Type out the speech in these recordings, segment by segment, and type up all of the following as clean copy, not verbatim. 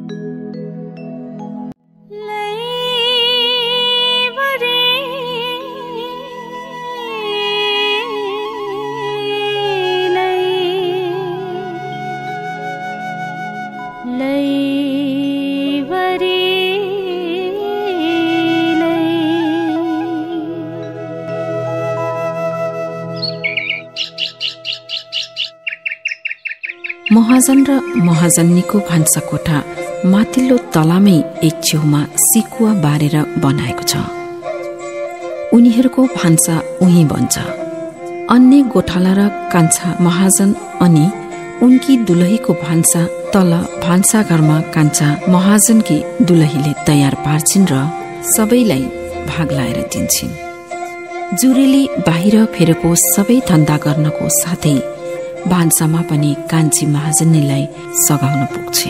महाजन र महाजन्नीको भान्साकोठा माथिल्लो तलामै एक छेउमा सिकुवा बारेर बनाएको छ। उनीहरूको भान्सा उही बन्छ। अन्य गोठाला र कान्छा महाजन अनि उनकी दुलहीको भान्सा तल भान्साघरमा कान्छा महाजनकी दुलहीले तयार पार्छिन् र सबैलाई भाग लाएर दिन्छिन्। जुरेली बाहिर फेरेको सबै धन्दा गर्नको साथै भान्सामा पनि कान्छी महाजनीलाई सघाउन पुग्छे।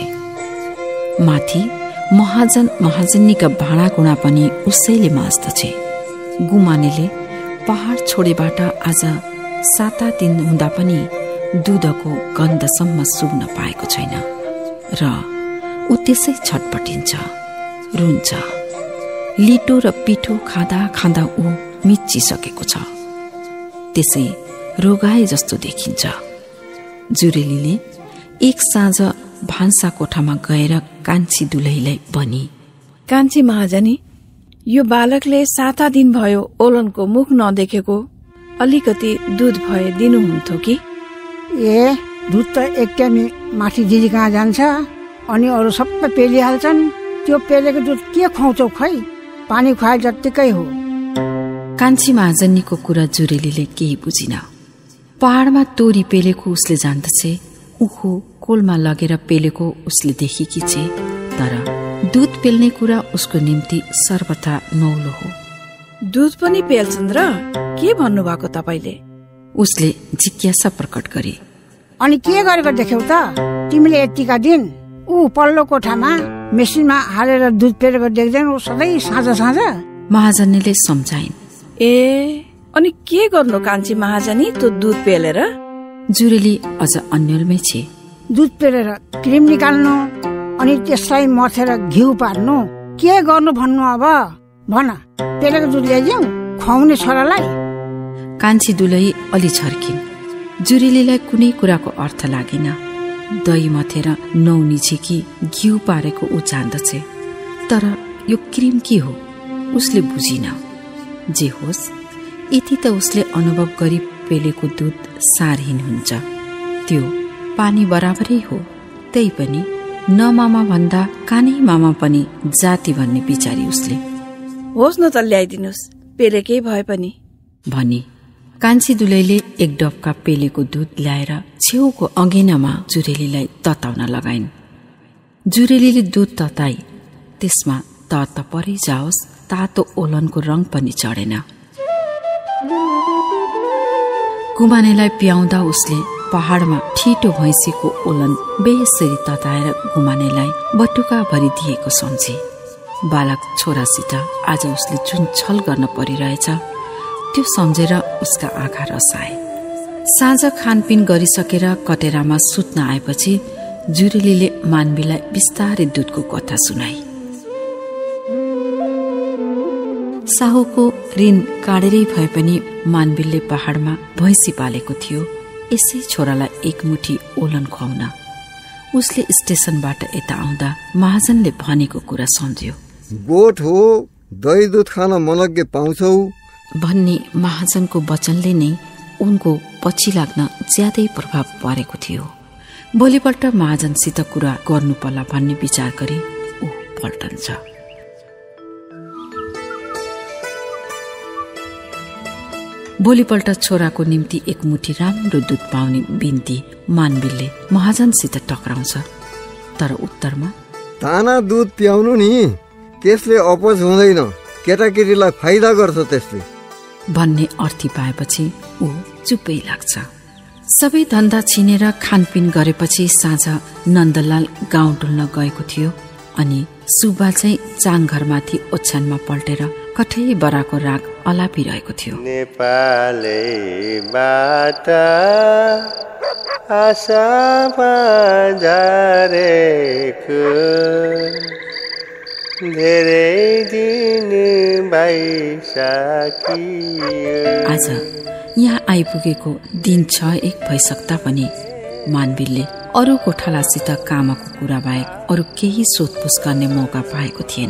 माथि महाजन महाजनीका भाँडाकुँडा पनि उसैले माझ्दछे। गुमानेले पहाड छोडेबाट आज 7 दिन हुँदा पनि दूधको गन्धसम्म सुग्न पाएको छैन र ऊ त्यसै छटपटिन्छ, रुन्छ। लिटो र पिठो खाँदा खाँदा ऊ मिचिसकेको छ, त्यसै रोगाए जस्तो देखिन्छ। जुरेलीले एक साँझ भान्सा कोठामा गएर कान्छी दुलहीलाई भनी, कान्छी महाजनी, यो बालकले 7 दिन भयो ओलनको मुख नदेखेको, अलिकति दूध भए दिनुहुन्थ्यो कि? ए, दूध त एक टाइम माथि दिदी कहाँ जान्छ, अनि अरू सबै पेलिहाल्छन्। त्यो पेलेको दूध के खुवाउँछौ खै, पानी खुवाए जत्तिकै हो। कान्छी महाजनीको कुरा जुरेलीले केही बुझिन। पहाडमा तोरी पेलेको उसले जान्दछे, उखु कोलमा लगेर पेलेको उसले देखेकी छे, तर दूध पेल्ने कुरा उसको निम्ति सर्वथा नौलो हो। दूध पनि पेल्छन् र? के भन्नुभएको तपाईले? उसले जिज्ञासा प्रकट गरे। अनि के गरेको देख्यौ त तिमीले यतिका दिन? ऊ पल्लो कोठामा मेसिनमा हालेर दूध पेलेको देख्दैनौ सधैँ साँझ साँझ? महाजनीले सम्झाइन्। ए, अनि के गर्नु कान्छी महाजनी त्यो दूध पेलेर? जुरेली अझ अन्यलमै छे। दूध पेलेर क्रिम निकाल्नु, अनि त्यसलाई मथेर घिउ पार्नु, के गर्नु भन्नु? अब भन, पेलेको दूध ल्याइदिउँ खुवाउने छोरालाई? कान्छी दुलही अलि छर्किन्। जुरेलीलाई कुनै कुराको अर्थ लागेन। दही मथेर नौनी छे कि घिउ पारेको ऊ जान्दछे, तर यो क्रिम के हो उसले बुझिन। जे होस्, यति त उसले अनुभव गरी पेलेको दूध सारहीन हुन्छ, त्यो पानी बराबरै हो। त्यही पनि न मामा भन्दा कानै मामा पनि जाति भन्ने बिचारी उसले। होस् न त ल्याइदिनुस्, पेलेकै भए पनि भनी कान्छी दुलैले एक डबका पेलेको दूध ल्याएर छेउको अँगेनामा जुरेलीलाई तताउन लगाइन्। जुरेलीले दूध तताई, त्यसमा त परै जाओस् तातो ओलनको रङ पनि चढेन। गुमानेलाई प्याउँदा उसले पहाडमा ठिटो भैँसीको ओलन बेसरी तताएर गुमानेलाई बटुका भरि दिएको सम्झे। बालक छोरासित आज उसले जुन छल गर्न परिरहेछ त्यो सम्झेर उसका आँखा रसाए। साँझ खानपिन गरिसकेर कटेरामा सुत्न आएपछि जुरेलीले मान्बीलाई बिस्तारै दूधको कथा सुनाई। साहुको ऋण काडेरै भए पनि मान्बीले पहाडमा भैँसी पालेको थियो, यसै छोरालाई एक मुठी ओलन खुवाउन। उसले स्टेशनबाट यता आउँदा महाजनले भनेको कुरा सम्झ्यो। गोठ हो, दही दूध खान मनग्गे पाउँछौ भन्ने महाजनको वचनले नै उनको पछि लाग्न ज्यादै प्रभाव परेको थियो। भोलिपल्ट महाजनसित कुरा गर्नु पर्ला भन्ने विचार गरी ऊ पल्टन्छ। भोलिपल्ट छोराको निम्ति एक मुठी राम्रो दूध पाउने बिन्ती मान्बीले महाजनसित टक्राउँछ, तर उत्तरमा ताना दूध पियाउनु नि, त्यसले अपच हुँदैन, केटाकेटीलाई फाइदा गर्छ त्यसले भन्ने अर्थी पाएपछि ऊ चुप्पै लाग्छ। सबै धन्दा छिनेर खानपिन गरेपछि साँझ नन्दलाल गाउँ डुल्न गएको थियो, अनि सुब्बा चाहिँ चाङघरमाथि ओछ्यानमा पल्टेर कठै बराको राग अलापिरहेको थियो। नेपालैबाट आशामा झरेको धेरै दिन भइसकियो। आज यहाँ आइपुगेको दिन 6-1 भइसक्दा पनि मानवीरले अरू गोठालासित कामको कुरा बाहेक अरू केही सोधपुछ गर्ने मौका पाएको थिएन।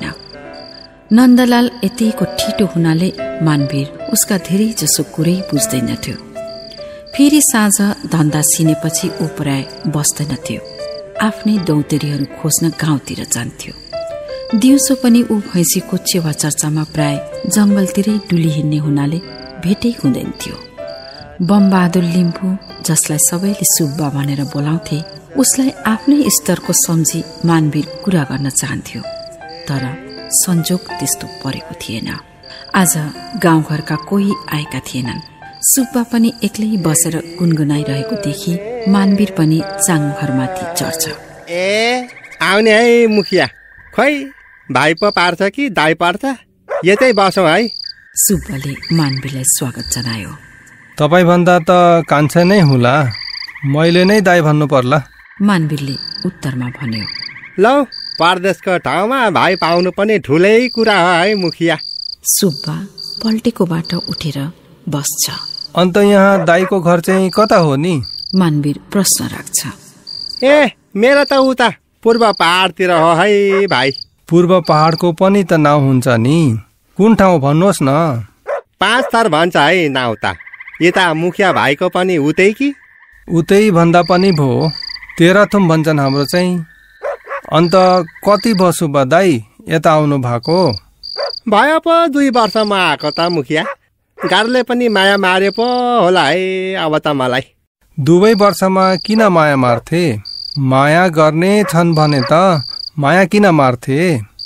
नन्दलाल यतिको ठिटो हुनाले मानवीर उसका धेरै जसो कुरै बुझ्दैनथ्यो। फेरि साँझ धन्दा सिनेपछि ऊ प्राय बस्दैनथ्यो, आफ्नै दौतेरीहरू खोज्न गाउँतिर जान्थ्यो। दिउँसो पनि ऊ भैँसीको चेवा चर्चामा प्राय जंगलतिरै डुली हिँड्ने हुनाले भेटै हुँदैन थियो। बमबहादुर लिम्बू, जसलाई सबैले सुब्बा भनेर बोलाउँथे, उसलाई आफ्नै स्तरको सम्झी मानवीर कुरा गर्न चाहन्थ्यो, तर संजोग त्यस्तो परेको थिएन। आज गाउँघरका कोही आएका थिएनन्। सुब्बा पनि एक्लै बसेर गुनगुनाइरहेको देखि मानवीर पनि चाङघरमाथि चढ्छ। ए आउने है मुखिया, खोइ भाइ पो पार्छ कि दाइ पार्छ, यतै बसौँ है। सुब्बाले मानवीरलाई स्वागत जनायो। तपाईँ भन्दा त कान्छा नै हुला, मैले नै दाइ भन्नु पर्ला, मानवीरले उत्तरमा भन्यो। लौ, परदेशको ठाउँमा भाइ पाउनु पनि ठुलै कुरा हो है मुखिया। सुब्बा पल्टेकोबाट उठेर बस्छ। अन्त यहाँ दाइको घर चाहिँ कता हो नि? मानवीर प्रश्न राख्छ। ए मेरो त उता पूर्व पहाडतिर हो है भाइ। पूर्व पहाडको पनि त नाउँ हुन्छ नि, कुन ठाउँ भन्नुहोस् न। 5 थर भन्छ है नाउँ त। यता मुखिया भाइको पनि उतै कि? उतै भन्दा पनि भो, 13 थुम भन्छन् हाम्रो चाहिँ। अन्त कति बसु बा दाइ यता आउनु भएको? भयो पो 2 वर्षमा आएको त मुखिया। गाडीले पनि माया मारे पो होला है अब त मलाई। 2 वर्षमा किन माया मार्थे? माया गर्ने छन् भने त माया किन मार्थे?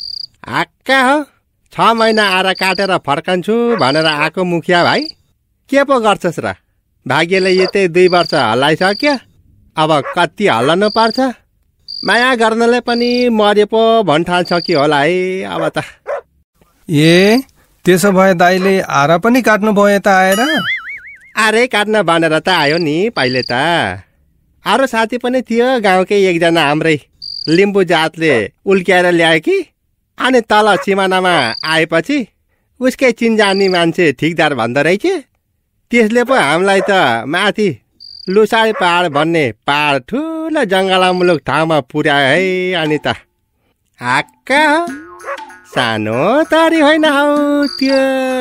आक्का हो, 6 महिना आएर काटेर फर्कन्छु भनेर आएको मुखिया भाइ। के पो गर्छस् र? भाग्यले यतै 2 वर्ष हल्लाइसक्यो, अब कति हल्लाउनु पर्छ? माया गर्नले पनि मरे पो भन्ठान्छ कि होला है अब त। ए त्यसो भए दाइले आरा पनि काट्नु भयो यता आएर? आरे काट्न भनेर त आयो नि पहिले त। अरू साथी पनि थियो, गाउँकै एकजना हाम्रै लिम्बू जातले उल्क्याएर ल्यायो कि। अनि तल सिमानामा आएपछि उसकै चिनजानी मान्छे ठिकदार भन्दो रहेछ। त्यसले पो हामीलाई त माथि लुसाई पहाड भन्ने पहाड ठुलो जङ्गला मुलुक ठाउँमा पुर्यायो है। अनि त हाक्का सानो तरी होइन हौ त्यो,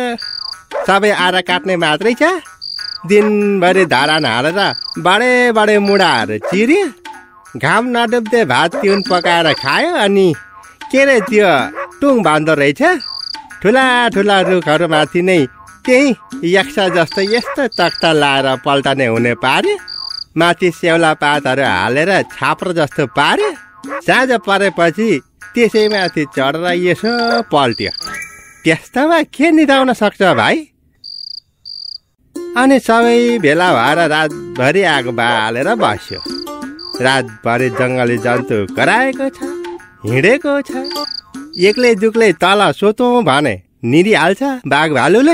सबै आरा काट्ने मात्रै छ। दिनभरि धारान हालेर बडे बडे मुढाहरू चिर्यो, घाम नडुब्दे भात तिउन पकाएर खायो। अनि के रे त्यो टुङ बाँध्दो रहेछ। ठुला ठुला रुखहरूमाथि नै त्यही यक्सा जस्तो यस्तो तख्ता लाएर पल्टाने हुने पार्यो। माथि स्याउला पातहरू हालेर छाप्रो जस्तो पार्यो। साँझ परेपछि त्यसैमाथि चढेर यसो पल्ट्यो। त्यस्तोमा के निदाउन सक्छ भाइ? अनि सबै भेला भएर रातभरि आगो बालेर बस्यो। रातभरि जङ्गली जन्तु कराएको छ, हिँडेको छ। एक्लै दुक्लै तल सोतौँ भने निरिहाल्छ बाघ भालुले।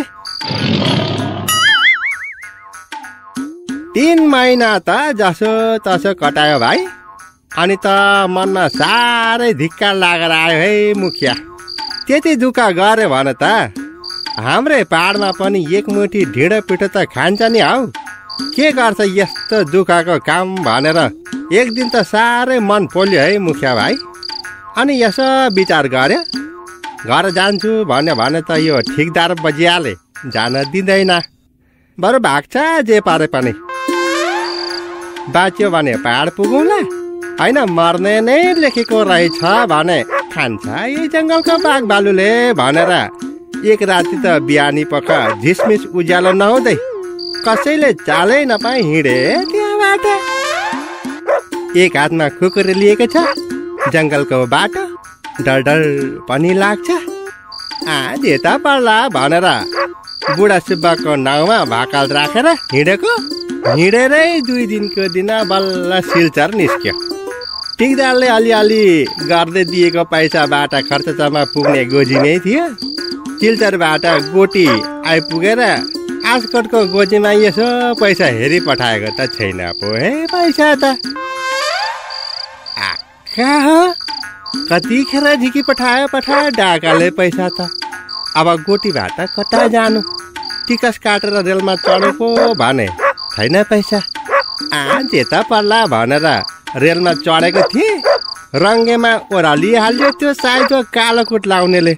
3 महिना त जसो तसो कटायो भाइ। अनि त मनमा साह्रै धिक्कार लागेर आयो है मुखिया। त्यति दुःख गऱ्यो भने त हाम्रै पहाडमा पनि एकमुठी ढिँडो पिठो त खान्छ नि हौ। के गर्छ यस्तो दुःखको काम भनेर एक दिन त साह्रै मन पोल्यो है मुखिया भाइ। अनि यसो विचार गर्यो, घर जान्छु भन्यो भने त यो ठिकदार बजियाले जान दिँदैन। बरु भाग्छ जे पारे पनि। बाँच्यो भने पहाड पुगौँला, होइन मर्ने नै लेखेको रहेछ भने खान्छ यही जङ्गलको बाघ भालुले भनेर एक राति त बिहानी पख झिसमिस उज्यालो नहुँदै कसैले चालै नपाई हिँडे त्यहाँबाट। एक हातमा खुकुरी लिएको छ, जङ्गलको बाटो डर डर पनि लाग्छ। जेता पर्ला भनेर बुढा सुब्बाको नाउँमा भाकाल राखेर हिँडेको। हिँडेरै 2 दिनको दिन बल्ल सिलचर निस्क्यो। ठिकदारले अलिअलि गर्दै दिएको पैसाबाट खर्चमा पुग्ने गोजीमै थियो। सिलचरबाट गोटी आइपुगेर आजकोटको गोजीमा यसो पैसा हेरी पठाएको त छैन पो है पैसा त। आक्का हो, कतिखेर झिकी पठायो डाकाले पैसा त। अब गोटीबाट कता जानु, टिकस काटेर रेलमा चढेको भने छैन पैसा। जेता पर्ला भनेर रेलमा चढेको थिएँ, रङ्गेमा ओह्रालिहाल्यो त्यो साइजको कालो कोट लाउनेले।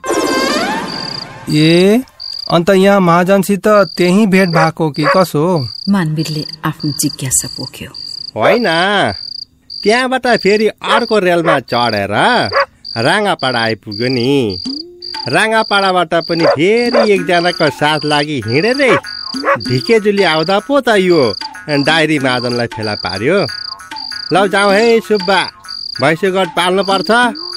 ए अन्त यहाँ महाजनसित त्यही भेट भएको कि कसो? मानवीरले आफ्नो जिज्ञासा पोख्यो। होइन, त्यहाँबाट फेरि अर्को रेलमा चढेर राँगापाडा आइपुग्यो नि। राँगापाडाबाट पनि फेरि एकजनाको साथ लागि हिँडेरै ढिकेजुली आउँदा पो त यो डायरी महाजनलाई फेला पार्यो। ल जाउँ है सुब्बा, भैँसीगढ पाल्नुपर्छ,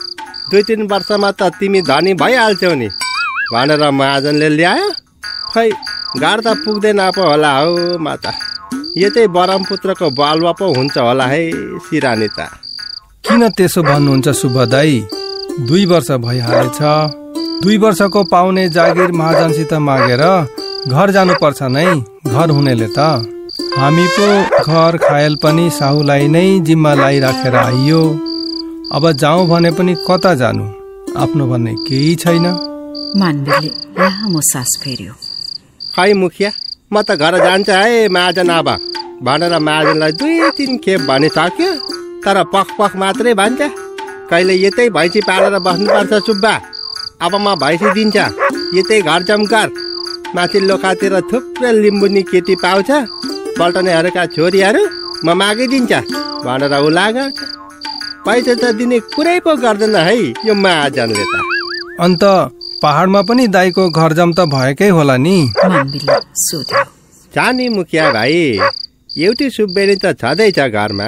2-3 वर्षमा त तिमी धनी भइहाल्छौ नि भनेर महाजनले ल्यायो। खै गाड्दा पुग्दैन पो होला हौ म त। यतै ब्रह्मपुत्रको बालुवा पो हुन्छ होला है सिरानी त। किन त्यसो भन्नुहुन्छ सुब्बा दाई? 2 वर्ष भइहालेछ। 2 वर्षको पाउने जागिर महाजनसित मागेर घर जानुपर्छ नै, घर हुनेले त। हामी पो घर खायल पनि साहुलाई नै जिम्मा लाइराखेर आइयो। अब जाउँ भने पनि कता जानु, आफ्नो भन्ने केही छैन। मानवीरले लामो सास फेर्यो। खै मुखिया, म त घर जान्छ है महाजन अब भनेर महाजनलाई 2-3 खेप भनिसक्यो, तर पख मात्रै भन्छ। कहिले यतै भैँसी पालेर बस्नुपर्छ सुब्बा, अब म भैँसी दिन्छ, यतै घर जमकर। माथि लोखातिर थुप्रै लिम्बुनी केटी पाउँछ, पल्टनेहरूका छोरीहरू म मागिदिन्छ भनेर उला गर्छ। पैसा त दिने कुरै पो गर्दैन है यो महाजनले त। अन्त पहाडमा पनि दाईको घर जम त भएकै होला नि? मानवीरले सोध्यो। जानी मुखिया भाइ, एउटी सुब्बेनी त छँदैछ घरमा,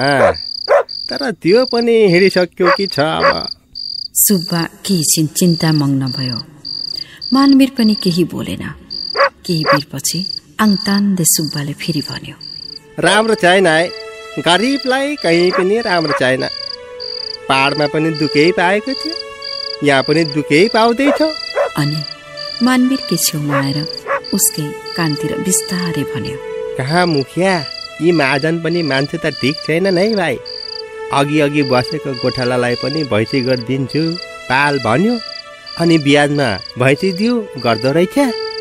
तर त्यो पनि हिँडिसक्यो कि छ अब। सुब्बा केही चिन्ता मग्न भयो। मानवीर पनि केही बोलेन। केही बेरपछि आङतान्दे सुब्बाले फेरि भन्यो। राम्रो छैन है, गरिबलाई कहीँ पनि राम्रो छैन। पहाडमा पनि दुःखै पाएको थियो, यहाँ पनि दुःखै पाउँदैछ। अनि मानवीरकै छेउमा आएर उसकै कानतिर बिस्तारै भन्यो। कहाँ मुखिया, यी महाजन पनि मान्छे त ठिक छैनन् है भाइ। अघि बसेको गोठालालाई पनि भैँसी गरिदिन्छु पाल भन्यो, अनि ब्याजमा भैँसी दियो गर्दो रहेछ।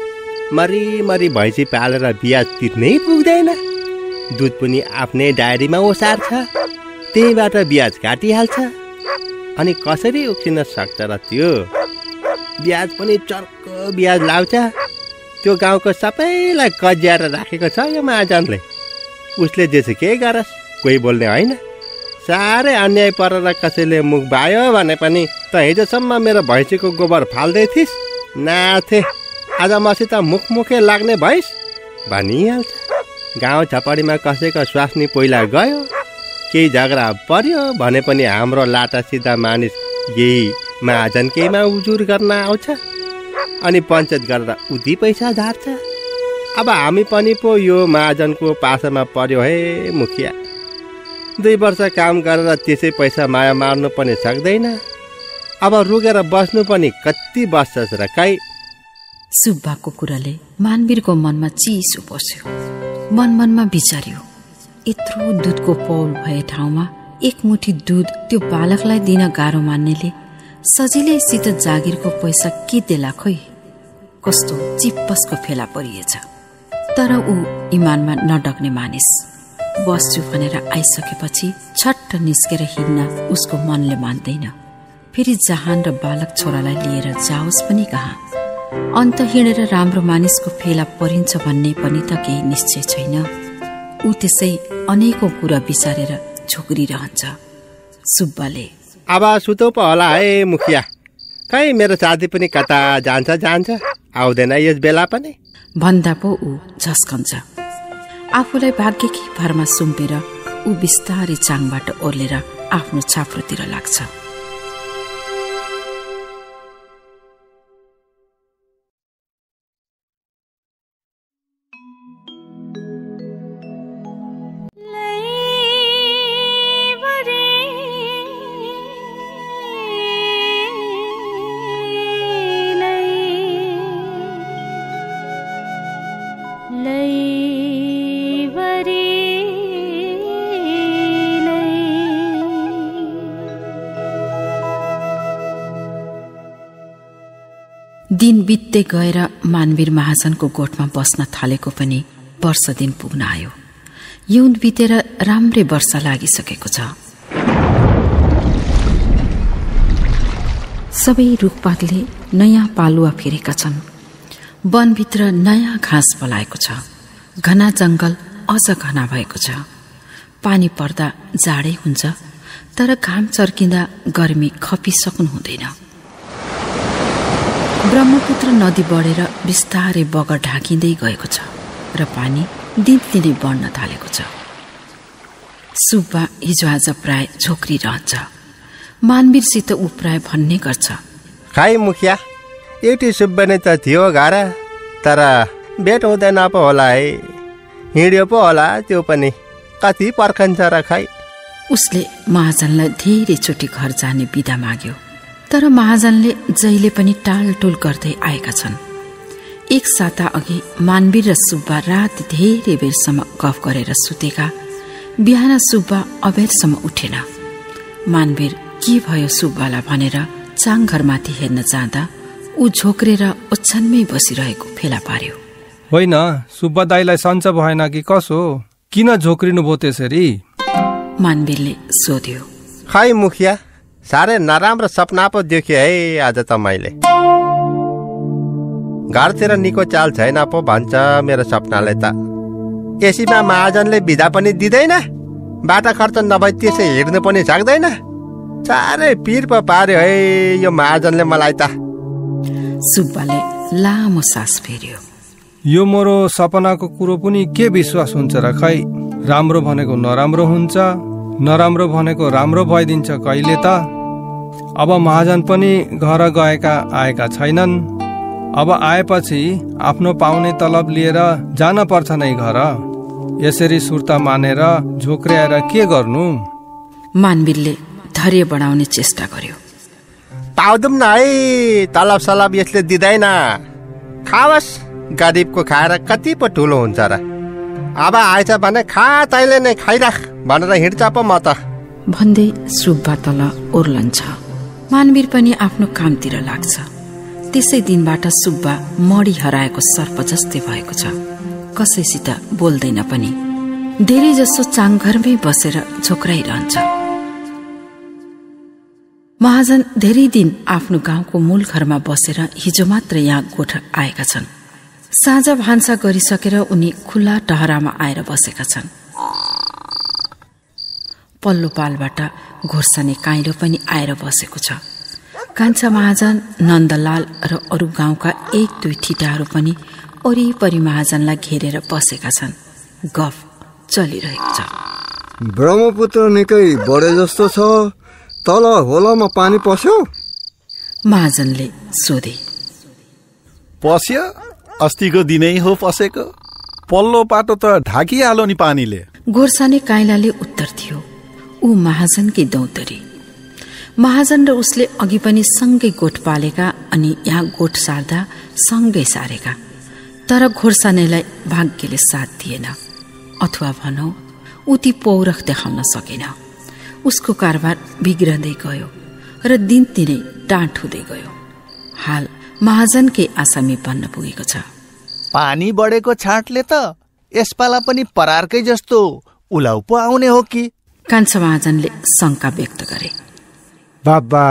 मरी भैँसी पालेर ब्याज तिर्नै पुग्दैन। दुध पनि आफ्नै डायरीमा ओसार्छ, त्यहीबाट ब्याज काटिहाल्छ। अनि कसरी उक्सिन सक्छ र त्यो? ब्याज पनि चर्को ब्याज लाउँछ। त्यो गाउँको सबैलाई कज्याएर राखेको छ यो महाजनले। उसले जेसुकै गरोस्, कोही बोल्ने होइन। साह्रै अन्याय परेर कसैले मुख बायो भने पनि त हिजोसम्म मेरो भैँसीको गोबर फाल्दै थिइस्, नाथे आज मसित मुखमुखे लाग्ने भइस् भनिहाल्छ। गाउँ झपडीमा कसैको स्वास्नी पहिला गयो, केही झगडा पर्यो भने पनि हाम्रो लाटा सिधा मानिस यही महाजनकैमा उजुर गर्न आउँछ, अनि पञ्चायत गरेर उति पैसा झार्छ। अब हामी पनि पो यो महाजनको पासामा पर्यो है मुखिया। 2 वर्ष काम गरेर त्यसै पैसा माया मार्नु पनि सक्दैन। अब रुगेर बस्नु पनि कति बस्छस् र काई? सुब्बाको कुराले मानवीरको मनमा चिसो पस्यो। मनमा विचार्यो, यत्रो दुधको पौल भए ठाउँमा 1 मुठी दुध त्यो बालकलाई दिन गाह्रो मान्नेले सजिलैसित जागिरको पैसा के देला खोइ? कस्तो चिप्पसको फेला परिएछ। तर ऊ इमानमा नडक्ने मानिस। बस्छु भनेर आइसकेपछि छट्ट निस्केर हिँड्न उसको मनले मान्दैन। फेरि जहान र बालक छोरालाई लिएर जाओस् पनि कहाँ? अन्त हिँडेर राम्रो मानिसको फेला परिन्छ भन्ने पनि त केही निश्चय छैन। ऊ त्यसै अनेकौं कुरा विचारेर झोक्रिरहन्छ। सुब्बाले अब सुतौ पो होला है मुखिया। खै मेरो साथी पनि कता जान्छ आउँदैन यस बेला पनि भन्दा पो ऊ झस्कन्छ। आफूलाई भाग्यकी भरमा सुम्पेर ऊ बिस्तारै चाङबाट ओर्लेर आफ्नो छाप्रोतिर लाग्छ। दिन बित्दै गएर मानवीर महाजनको गोठमा बस्न थालेको पनि वर्ष दिन पुग्न आयो। यौन बितेर राम्रै वर्ष लागिसकेको छ। सबै रुखपातले नयाँ पालुवा फेरेका छन्। वनभित्र नयाँ घाँस पलाएको छ। घना जंगल अझ घना भएको छ। पानी पर्दा जाडै हुन्छ, तर घाम चर्किँदा गर्मी खपिसक्नु हुँदैन। ब्रह्मपुत्र नदी बढेर बिस्तारै बगर ढाकिँदै गएको छ र पानी दिनदिनै बढ्न थालेको छ। सुब्बा हिजोआज प्राय झोक्रिरहन्छ। मानवीरसित ऊ प्राय भन्ने गर्छ, खाइ मुखिया, एउटी सुब्बा नै त थियो घर, तर भेट हुँदैन पो होला है, हिँड्यो पो होला, त्यो पनि कति पर्खन्छ र खै। उसले महाजनलाई धेरै चोटि घर जाने बिदा माग्यो, तर महाजनले जहिले पनि टालटुल गर्दै आएका छन्। एक साता अघि मानवीर र सुब्बा रात धेरै बेरसम्म गफ गरेर सुतेका। बिहान सुब्बा अबेरसम्म उठेन। मानवीर के भयो सुब्बालाई भनेर चाङघरमाथि हेर्न जाँदा ऊ झोक्रेर ओछ्यानमै बसिरहेको फेला पार्यो। होइन, सुब्बा दाईलाई सन्च भएन कि कसो? किन झोक्रिनु भयो त्यसरी? मानवीरले सोध्यो। खै मुखिया, साह्रै नराम्रो सपना पो देख्यो है आज त मैले। घरतिर निको चाल छैन पो भन्छ मेरो सपनाले त। एसीमा महाजनले बिदा पनि दिँदैन, बाटा खर्च नभई त्यसै हिँड्नु पनि सक्दैन। साह्रै पिर पो पार्यो है यो महाजनले मलाई त। सुब्बाले लामो सास फेर्यो। यो मेरो सपनाको कुरो पनि के विश्वास हुन्छ र खै? राम्रो भनेको नराम्रो हुन्छ, नराम्रो भनेको राम्रो भइदिन्छ कहिले त। अब महाजन पनि घर गएका आएका छैनन्। अब आएपछि आफ्नो पाउने तलब लिएर जान पर्छ नै घर। यसरी सुर्ता मानेर झोक्र्याएर के गर्नु? मानवीरले धैर्य बढाउने चेष्टा गर्यो। पाउँदुम न है, तलब सलब यसले दिँदैन। खावस्, गरिबको खाएर कति पो ठुलो हुन्छ र। अब आएछ भने खा, तैँले नै खाइराख भनेर हिँड्छ पो म त भन्दै सुब्बा तल ओर्लन्छ। मानवीर पनि आफ्नो कामतिर लाग्छ। त्यसै दिनबाट सुब्बा मडी हराएको सर्प जस्तै भएको छ। कसैसित बोल्दैन पनि। धेरै जसो चाङघरमै बसेर झोक्राइरहन्छ। महाजन धेरै दिन आफ्नो गाउँको मूल घरमा बसेर हिजो मात्र यहाँ गोठ आएका छन्। साँझ भान्सा गरिसकेर उनी खुल्ला टहरामा आएर बसेका छन्। पल्लो पालबाट घोर्साने काइलो पनि आएर बसेको छ। कान्छा महाजन, नन्दलाल र अरू गाउँका एक दुई ठिटाहरू पनि वरिपरि महाजनलाई घेरेर बसेका छन्। गफ चलिरहेको छ। ब्रह्मपुत्र निकै बढे जस्तो छ, तल होलामा पानी पस्यो? महाजनले सोधे। पस्यो, अस्तिको दिनै हो पसेको। पल्लो पाटो त ढाकिहाल्यो नि पानीले। घोर्साने काइलाले उत्तर दियो। ऊ महाजनकी दौतरी। महाजन र उसले अघि पनि सँगै गोठ पालेका अनि यहाँ गोठ सार्दा सँगै सारेका। तर घोर्सानेलाई भाग्यले साथ दिएन, अथवा भनौ उति पौरख देखाउन सकेन। उसको कारोबार बिग्रदै गयो र दिनदिनै डाँट हुँदै गयो। हाल महाजनकै आसामी बन्न पुगेको छ। पानी बढेको छाँटले त यसपाला पनि परारकै जस्तो उलाउ पो आउने हो कि? कान्छा महाजनले शंका व्यक्त गरे। बाबा,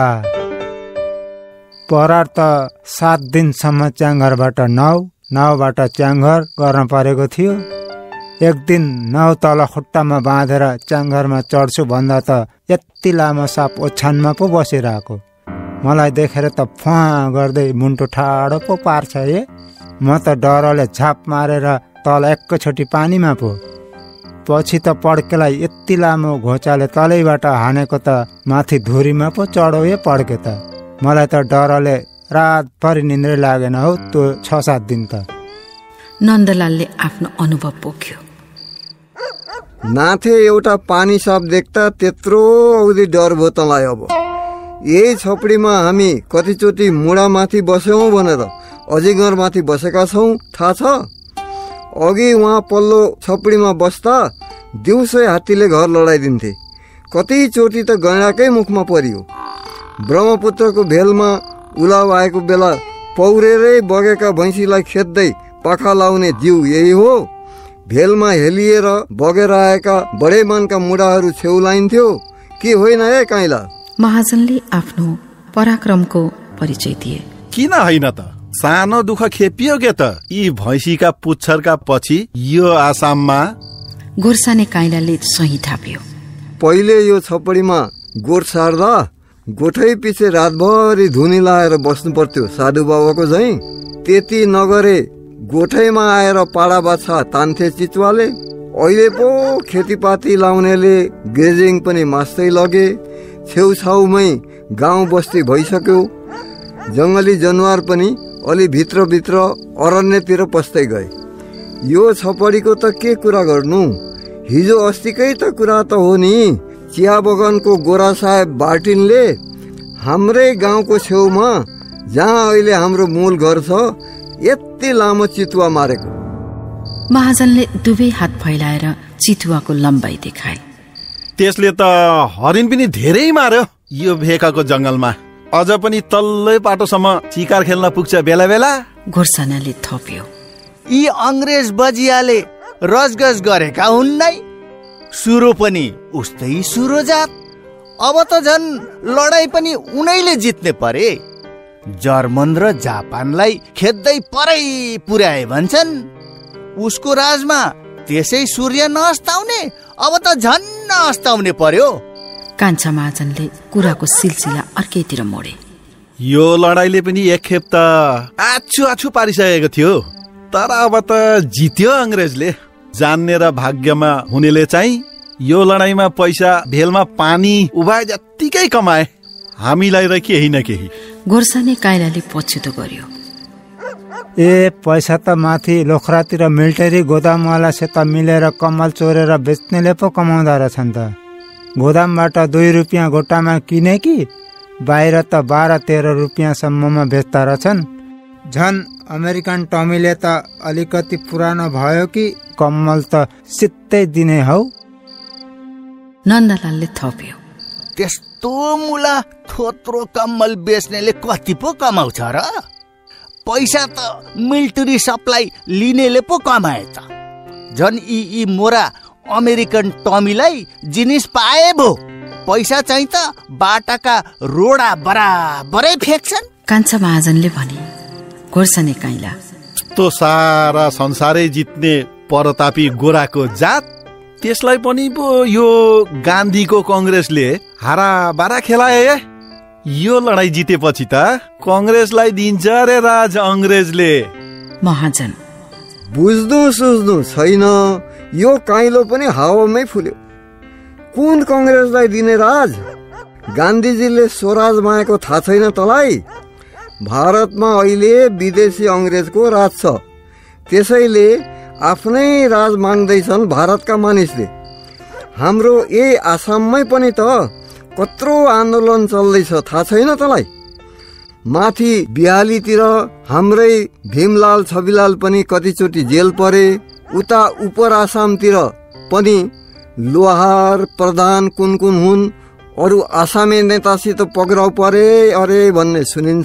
परार त 7 दिनसम्म च्याङघरबाट नाउबाट च्याङघर गर्न परेको थियो। एक दिन नाउ तल खुट्टामा बाँधेर च्याङघरमा चढ्छु भन्दा त यति लामो साप ओछ्यानमा पो बसिरहेको। मलाई देखेर त फुवा गर्दै मुन्टो ठाडो पो पार्छ हे। म त डरले झाप मारेर तल एकैचोटि पानीमा पो। पछि त पड्केलाई यति लामो घोचाले तलैबाट हानेको त माथि धुरीमा पो चढो हे पड्के त। मलाई त डरले रातभरि निन्द्रै लागेन हौ त्यो 6-7 दिन त। नन्दलालले आफ्नो अनुभव पोख्यो। नाथे एउटा पानी साप देख्दा त्यत्रो अवधि डर भयो तँलाई। अब यही छपडीमा हामी कतिचोटि मुढामाथि बस्यौँ भनेर अजिङ्गरमाथि बसेका छौँ, थाहा छ? अघि उहाँ पल्लो छपडीमा बस्दा दिउँसै हात्तीले घर लडाइदिन्थे। कतिचोटि त गैँडाकै मुखमा परियो। ब्रह्मपुत्रको भेलमा उलाउ आएको बेला पौरेरै बगेका भैँसीलाई खेद्दै पाखा लाउने जिउ यही हो। भेलमा हेलिएर बगेर आएका बडे मनका मुढाहरू छेउलाइन्थ्यो कि होइन है काइला? महाजनले आफ्नो पराक्रमको परिचय दिए। किन होइन त, सानो दुःख खेपियो के त यी भैँसीका पुच्छरका पछि यो आसाममा। गोर्साने काइलाले सही थाप्यो। पहिले यो छपडीमा गोठ सार्दा गोठै पछि रातभरि धुनी लाएर बस्नु पर्थ्यो साधु बाबाको झैँ। त्यति नगरे गोठैमा आएर पाडा बाछा तान्थे चितुवाले। अहिले पो खेतीपाती लाउनेले ग्रेजिङ पनि मास्दै लगे। छेउछाउमै गाउँ बस्ती भइसक्यो। जङ्गली जनावर पनि अलि भित्रभित्र अरण्यतिर पस्दै गए। यो छपडीको त के कुरा गर्नु, हिजो अस्तिकै त कुरा त हो नि। चिया बगानको गोरा साहेब बार्टिनले हाम्रै गाउँको छेउमा जहाँ अहिले हाम्रो मूल घर छ यति लामो चितुवा मारेको। महाजनले दुवै हात फैलाएर चितुवाको लम्बाइ देखाए। त्यसले त हरिण पनि धेरै मार्यो यो भेकाको जंगलमा। अझ पनि तल्लै पाटोसम्म शिकार खेल्न पुग्छ बेला बेला। गोर्सानाले थप्यो। यी अंग्रेज बजियाले रजगज गरेका हुन् नै। सुरो पनि उस्तै सुरो जात। अब त झन् लडाई पनि उनैले जित्ने परे। जर्मन र जापानलाई खेद्दै परै पुर्याए भन्छन्। उसको राजमा त्यसै सूर्य नअस्ताउने, अब त झन् अस्ताउने पर्यो। कान्छा महाजनले कुराको सिलसिला अर्कैतिर मोडे। यो लडाईले पनि एकखेप त आछु आछु पारिसकेको थियो, तर अब त जित्यो अंग्रेजले। जान्ने र भाग्यमा हुनेले चाहिँ यो लडाईमा पैसा भेलमा पानी उभाए जत्तिकै कमाए, हामीलाई र केही न केही। गोर्साने काइलाले पछुतो गर्यो। पैसा त माथि लोखरातिर मिलिटरी गोदामवालासित मिलेर कमल चोरेर बेच्नेले पो कमाउँदो रहेछन् त। गोदामबाट 2 रुपियाँ गोटामा किने कि बाहिर त 12-13 रुपियाँसम्ममा बेच्दा रहेछन्। झन् अमेरिकन टमीले त अलिकति पुरानो भयो कि कम्मल त सित्तै दिने हौ। नन्दलालले थप्यो। त्यस्तो मुला थोत्रो कम्मल बेच्नेले कति पो कमाउँछ र? पैसा त मिलिटरी सप्लाई लिनेले पो कमाए त। झन् यी मोरा अमेरिकन टमीलाई जिनिस पाए भो, पैसा चाहिँ त बाटाका रोडा बराबरै फ्याँक्छन्। कान्छा महाजनले भने। गोर्साने काइला। यस्तो सारा संसारै जित्ने परतापी गोराको जात, त्यसलाई पनि पो यो गान्धीको कङ्ग्रेसले हाराबारा खेलाए। यो लडाई जितेपछि त कङ्ग्रेसलाई दिन्छ रे राज अंग्रेजले। महाजन। बुझ्नु सुझ्नु छैन, यो काइलो पनि हावामै फुल्यो। कुन कङ्ग्रेसलाई दिने राज? गान्धीजीले स्वराज मागेको थाहा छैन तलाई? भारतमा अहिले विदेशी अंग्रेजको राज छ, त्यसैले आफ्नै राज माग्दैछन् भारतका मानिसले। हाम्रो यही आसाममै पनि त कत्रो आन्दोलन चल्दैछ थाहा छैन तलाई? माथि बिहालीतिर हाम्रै भीमलाल छविलाल पनि कतिचोटि जेल परे। उता उपर आसामतिर पनि लोहार प्रधान कुन कुन हुन्, अरू आसामी नेतासित पक्राउ परे अरे भन्ने सुनिन्छ।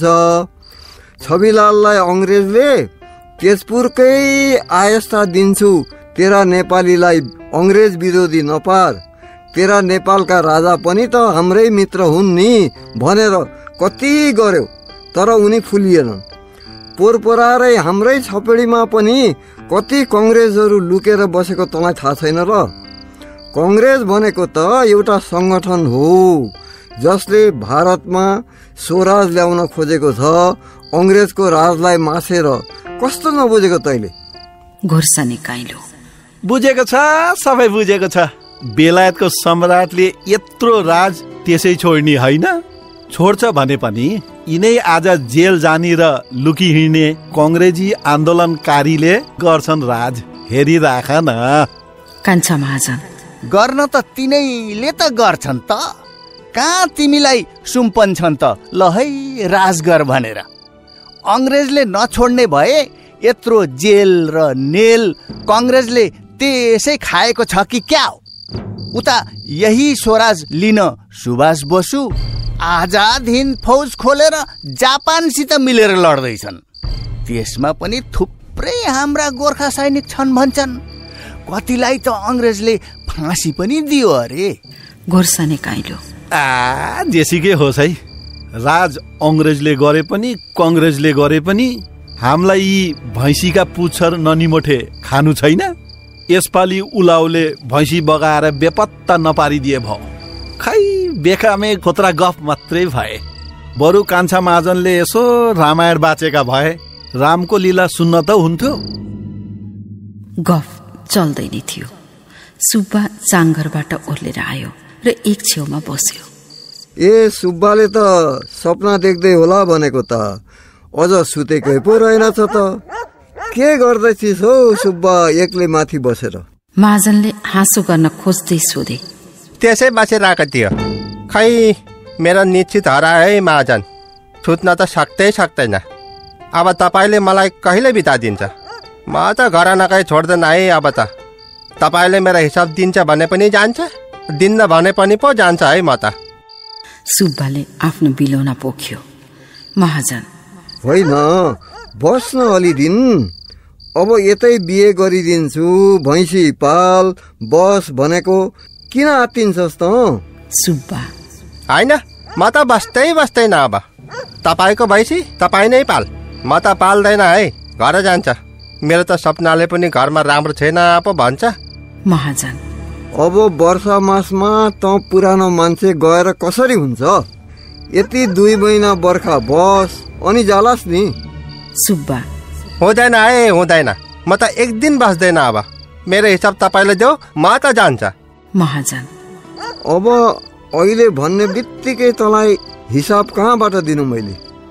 छविलाललाई अंग्रेजले तेजपुरकै आयस्ता दिन्छु, तेरा नेपालीलाई अंग्रेज विरोधी नपार, तेरा नेपालका राजा पनि त हाम्रै मित्र हुन् नि भनेर कति गर्यो, तर उनी फुलिएनन्। पोरपोरारै हाम्रै छपेडीमा पनि कति कङ्ग्रेसहरू लुकेर बसेको तँलाई थाहा छैन र? कङ्ग्रेस भनेको त एउटा संगठन हो जसले भारतमा स्वराज ल्याउन खोजेको छ। अंग्रेजको राजलाई मासेर कस्तो नबुझेको तैले? गोर्साने काइलो। बुझेको छ, सबै बुझेको छ। बेलायतको सम्राटले यत्रो राज त्यसै छोड्ने होइन। छोड्छ भने पनि यिनै आज जेल जाने र लुकी हिँड्ने कङ्ग्रेजी आन्दोलनकारीले गर्छन् राज। हेरिराख न। कान्छा महाजन। गर्न त तिनैले त गर्छन् त, कहाँ तिमीलाई सुम्पन छन् त ल है राजगर भनेर। अंग्रेजले नछोड्ने भए यत्रो जेल र नेल कङ्ग्रेसले त्यसै खाएको छ कि क्या हो? उता यही स्वराज लिन सुभाष बोसु, आजाद हिन्द फौज खोलेर जापानसित मिलेर लड्दैछन्। त्यसमा पनि थुप्रै हाम्रा गोर्खा सैनिक छन् भन्छन्। कतिलाई त अङ्ग्रेजले फाँसी पनि दियो अरे। गोर्साने काइलो जेसीकै होस् है, राज अङ्ग्रेजले गरे पनि कङ्ग्रेजले गरे पनि हामीलाई यी भैँसीका पुच्छर ननिमोठे खानु छैन। यसपालि उलाउले भैँसी बगाएर बेपत्ता नपारिदिए भयो। खै बेकामे खोत्रा गफ मात्रै भए। बरु कान्छा महाजनले यसो रामायण बाँचेका भए रामको लीला सुन्न त हुन्थ्यो। गफ चल्दै नै थियो। सुब्बा चाङघरबाट ओर्लेर आयो र एक छेउमा बस्यो। ए सुब्बाले त सपना देख्दै होला भनेको त अझ सुतेकै पो रहेनछ त। के गर्दैछिस् हौ सुब्बा एक्लै माथि बसेर? महाजनले हाँसो गर्न खोज्दै सोधे। त्यसै बसिरहेको थियो। खै मेरो निश्चित हरायो है महाजन, छुट्न त सक्दैन। अब तपाईँले मलाई कहिले बिता दिन्छ? म त घरनाकै छोड्दैन है। अब त तपाईँले मेरो हिसाब दिन्छ भने पनि जान्छ, दिन्न भने पनि पो जान्छ है म त। सुब्बाले आफ्नो बिलौना पोख्यो। महाजन होइन, बस्न अलि दिन। अब यतै बिहे गरिदिन्छु, भैँसी पाल बस भनेको किन आत्तिन्छस् त? सुब्बा होइन, म त बस्दैन। अब तपाईँको भैँसी तपाईँ नै पाल, म त पाल्दैन है। घर जान्छ। मेरो त सपनाले पनि घरमा राम्रो छैन पो भन्छ। महाजन अब वर्षा मासमा त पुरानो मान्छे गएर कसरी हुन्छ? यति 2 महिना बर्खा बस अनि जालास् नि। सुब्बा हुँदैन है, हुँदैन। म त एक दिन बस्दैन। अब मेरो हिसाब तपाईँले देऊ, म त जान्छ। महाजन अब अहिले भन्ने बित्तिकै तँलाई हिसाब कहाँबाट दिनु मैले?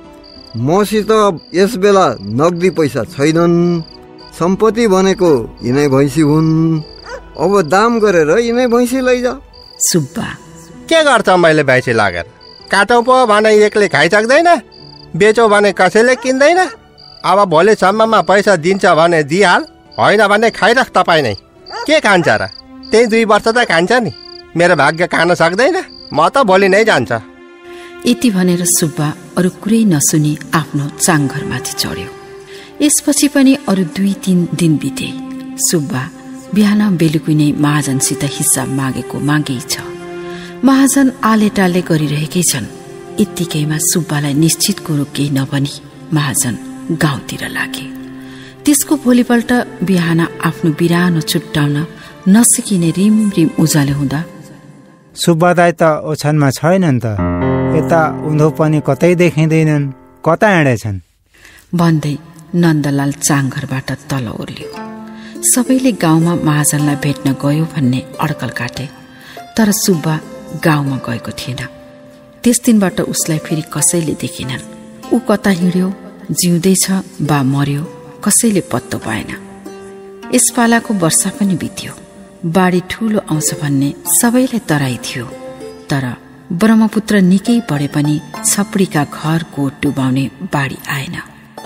मसित यस बेला नगदी पैसा छैनन्। सम्पत्ति भनेको यिनै भैँसी हुन्। अब दाम गरेर यिनै भैँसी लैजा। सुब्बा के गर्छ मैले भैँसी लागेर? काटौँ पो भने एक्लै खाइसक्दैन, बेचौँ भने कसैले किन्दैन। अब भोलिसम्ममा पैसा दिन्छ भने दिइहाल, होइन भने खाइराख तपाईँ नै। के खान्छ र? त्यही 2 वर्ष त खान्छ नि। मेरो भाग्य खान सक्दैन, म त भोलि नै जान्छ। यति भनेर सुब्बा अरू कुरै नसुनी आफ्नो चाङघरमाथि चढ्यो। यसपछि पनि अरू 2-3 दिन बिते। सुब्बा बिहान बेलुकी नै महाजनसित हिसाब मागै छ। महाजन आलेटाले गरिरहेकै छन्। यत्तिकैमा सुब्बालाई निश्चित कुरो केही नभनी महाजन गाउँतिर लागे। त्यसको भोलिपल्ट बिहान आफ्नो बिरानो छुट्टाउन नसकिने रिम उज्यालो हुँदा सुब्बा दाइ त ओछानमा छैनन् त। यता उधो पनि कतै देखिँदैनन्, कता हिँडेछन् भन्दै नन्दलाल चाङघरबाट तल ओर्लियो। सबैले गाउँमा महाजनलाई भेट्न गयो भन्ने अड्कल काटे, तर सुब्बा गाउँमा गएको थिएन। त्यस दिनबाट उसलाई फेरि कसैले देखिनन्। ऊ कता हिँड्यो, जिउँदैछ वा मर्यो, कसैले पत्तो पाएन। यसपालाको वर्षा पनि बित्यो। बाढी ठूलो आउँछ भन्ने सबैलाई तराई थियो, तर ब्रह्मपुत्र निकै बढे पनि छपडीका घरको डुबाउने बाढी आएन।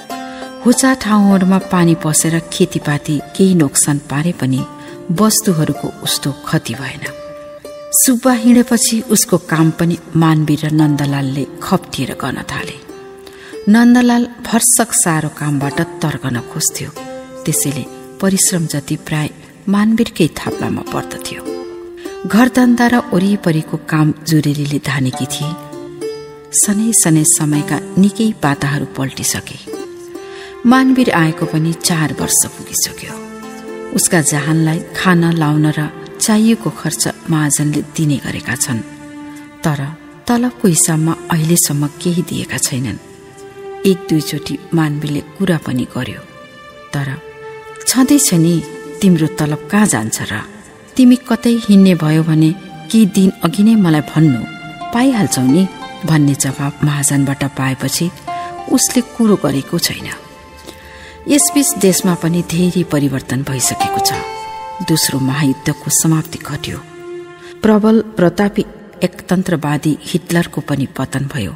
हुचा ठाउँहरूमा पानी पसेर खेतीपाती केही नोक्सान पारे पनि वस्तुहरूको उस्तो क्षति भएन। सुब्बा हिँडेपछि उसको काम पनि मानवीर र नन्दलालले खप्टिएर गर्न थाले। नन्दलाल भरसक सारो कामबाट तर्कन खोज्थ्यो, त्यसैले परिश्रम जति प्राय मानवीरकै थाप्लामा पर्दथ्यो। घरधन्दा र वरिपरिको काम जुरेलीले धानेकी थिए। सनै समयका निकै पाताहरू पल्टिसके। मानवीर आएको पनि 4 वर्ष पुगिसक्यो। उसका जहानलाई खान लाउन र चाहिएको खर्च महाजनले दिने गरेका छन्, तर तलबको हिसाबमा अहिलेसम्म केही दिएका छैनन्। 1-2 चोटि मानवीरले कुरा पनि गर्यो, तर छँदैछ नि, तिम्रो तलब कहाँ जान्छ र? तिमी कतै हिँड्ने भयो भने केही दिन अघि नै मलाई भन्नु, पाइहाल्छौ नि भन्ने जवाब महाजनबाट पाएपछि उसले कुरो गरेको छैन। यसबीच देशमा पनि धेरै परिवर्तन भइसकेको छ। दोस्रो महायुद्धको समाप्ति घट्यो। प्रबल प्रतापी एकतन्त्रवादी हिटलरको पनि पतन भयो।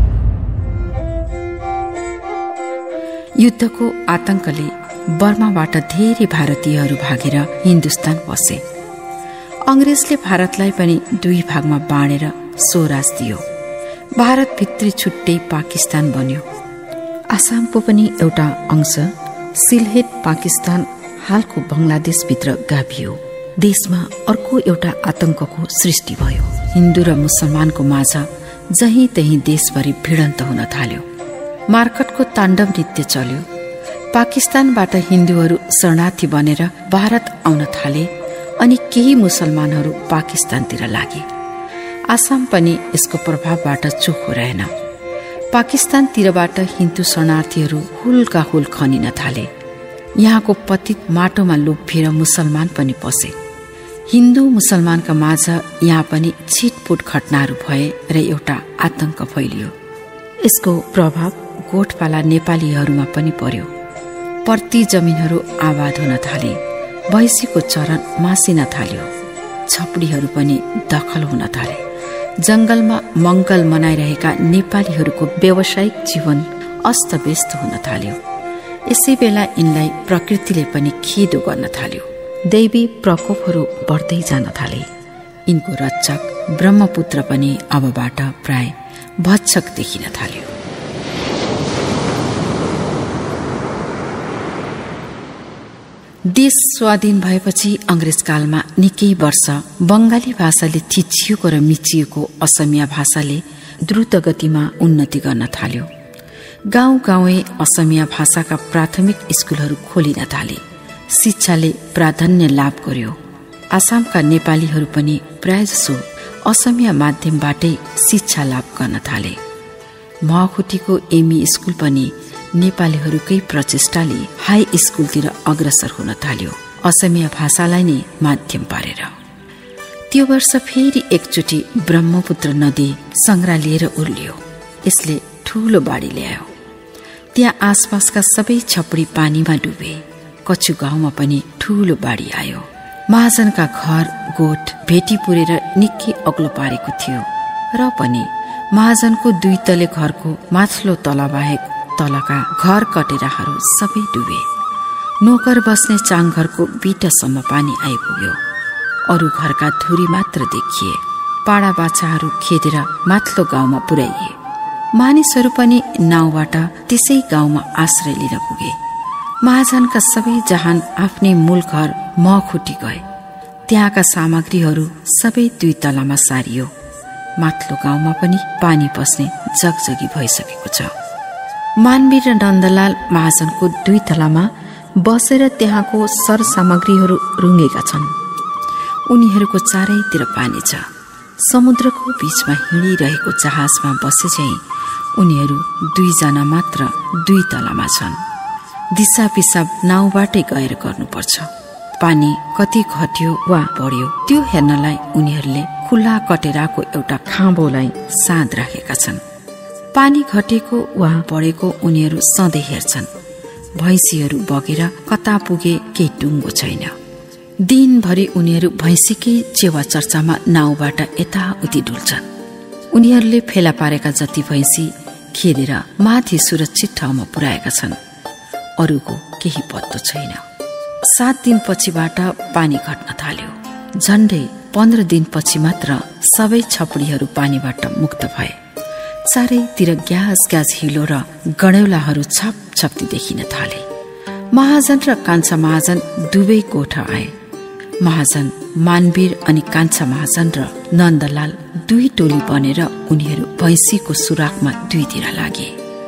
युद्धको आतंकले बर्माबाट धेरै भारतीयहरू भागेर हिन्दुस्तान बसे। अंग्रेजले भारतलाई पनि 2 भागमा बाँडेर स्वराज दियो। भारतभित्री छुट्टै पाकिस्तान बन्यो। आसामको पनि एउटा अंश सिलहेट पाकिस्तान हालको बंगलादेशभित्र गाभियो। देशमा अर्को एउटा आतंकको सृष्टि भयो। हिन्दू र मुसलमानको माझ जहीँ तहीँ देशभरि भिडन्त हुन थाल्यो। मार्कटको ताण्डव नृत्य चल्यो। पाकिस्तानबाट हिन्दूहरू शरणार्थी बनेर भारत आउन थाले अनि केही मुसलमानहरू पाकिस्तानतिर लागे। आसाम पनि यसको प्रभावबाट चोखो रहेन। पाकिस्तानतिरबाट हिन्दू शरणार्थीहरू हुलका हुल खनिन थाले। यहाँको पतित माटोमा लोभिएर मुसलमान पनि पसे। हिन्दू मुसलमानका माझ यहाँ पनि छिटपुट घटनाहरू भए र एउटा आतंक फैलियो। यसको प्रभाव गोठपाला नेपालीहरूमा पनि पर्यो। पर्ती जमिनहरू आबाद हुन थाले। भैँसीको चरण मासिन थाल्यो। छपडीहरू पनि दखल हुन थाले। जंगलमा मंगल मनाइरहेका नेपालीहरूको व्यावसायिक जीवन अस्तव्यस्त हुन थाल्यो। यसै बेला यिनलाई प्रकृतिले पनि खेदो गर्न थाल्यो। दैवी प्रकोपहरू बढ्दै जान थाले। यिनको रक्षक ब्रह्मपुत्र पनि अबबाट प्राय भक्षक देखिन थाल्यो। देश स्वाधीन भएपछि अंग्रेजकालमा निकै वर्ष बंगाली भाषाले थिचिएको र मिचिएको असमिया भाषाले द्रुत गतिमा उन्नति गर्न थाल्यो। गाउँ गाउँै असमिया भाषाका प्राथमिक स्कुलहरू खोलिन थाले। शिक्षाले प्राधान्य लाभ गर्यो। आसामका नेपालीहरू पनि प्रायजसो असमिया माध्यमबाटै शिक्षा लाभ गर्न थाले। महखुटीको एमई स्कुल पनि नेपालीहरूकै प्रचेष्टाले हाई स्कुलतिर अग्रसर हुन थाल्यो, असमिया भाषालाई नै माध्यम पारेर। त्यो वर्ष फेरि एकचोटि ब्रह्मपुत्र नदी संग्रहालिएर उर्लियो। यसले ठूलो बाढी ल्यायो। त्यहाँ आसपासका सबै छपडी पानीमा डुबे। कछु गाउँमा पनि ठूलो बाढी आयो। महाजनका घर गोठ भेटी पुरेर निकै अग्लो पारेको थियो र पनि महाजनको 2 तले घरको माथिल्लो तला बाहेक तलका घर कटेराहरू सबै डुबे। नोकर बस्ने चाङघरको बिटासम्म पानी आइपुग्यो। अरू घरका धुरी मात्र देखिए। पाडा बाछाहरू खेदेर माथिल्लो गाउँमा पुर्याइए। मानिसहरू पनि नाउँबाट त्यसै गाउँमा आश्रय लिन पुगे। महाजनका सबै जहान आफ्नै मूल घर महखुटी गए। त्यहाँका सामग्रीहरू सबै 2 तलामा सारियो। माथिल्लो गाउँमा पनि पानी पस्ने जगजगी भइसकेको छ। मानवीर र नन्दलाल महाजनको 2 तलामा बसेर त्यहाँको सरसामग्रीहरू रुँगेका छन्। उनीहरूको चारैतिर पानी छ। समुद्रको बीचमा हिँडिरहेको जहाजमा बसे चाहिँ उनीहरू 2 जना मात्र 2 तलामा छन्। दिशा पिसाब नाउँबाटै गएर गर्नुपर्छ। पानी कति घट्यो वा बढ्यो त्यो हेर्नलाई उनीहरूले खुला कटेराको एउटा खाँबोलाई साँध राखेका छन्। पानी घटेको वा बढेको उनीहरू सधैँ हेर्छन्। भैँसीहरू बगेर कता पुगे केही टुङ्गो छैन। दिनभरि उनीहरू भैँसीकै चेवा चर्चामा नाउँबाट यताउति डुल्छन्। उनीहरूले फेला पारेका जति भैँसी खेदेर माथि सुरक्षित ठाउँमा पुर्याएका छन्। अरूको केही पत्तो छैन। 7 दिनपछिबाट पानी घट्न थाल्यो। झण्डै 15 दिनपछि मात्र सबै छपडीहरू पानीबाट मुक्त भए। चारैतिर ग्यास ग्यास हिलो र गणेौलाहरू छप छप्ती देखिन थाले। महाजन र कान्छा महाजन दुवै कोठा आए। महाजन मानवीर अनि कान्छा महाजन र नन्दलाल 2 टोली बनेर उनीहरू भैँसीको सुराकमा 2 तिर लागे।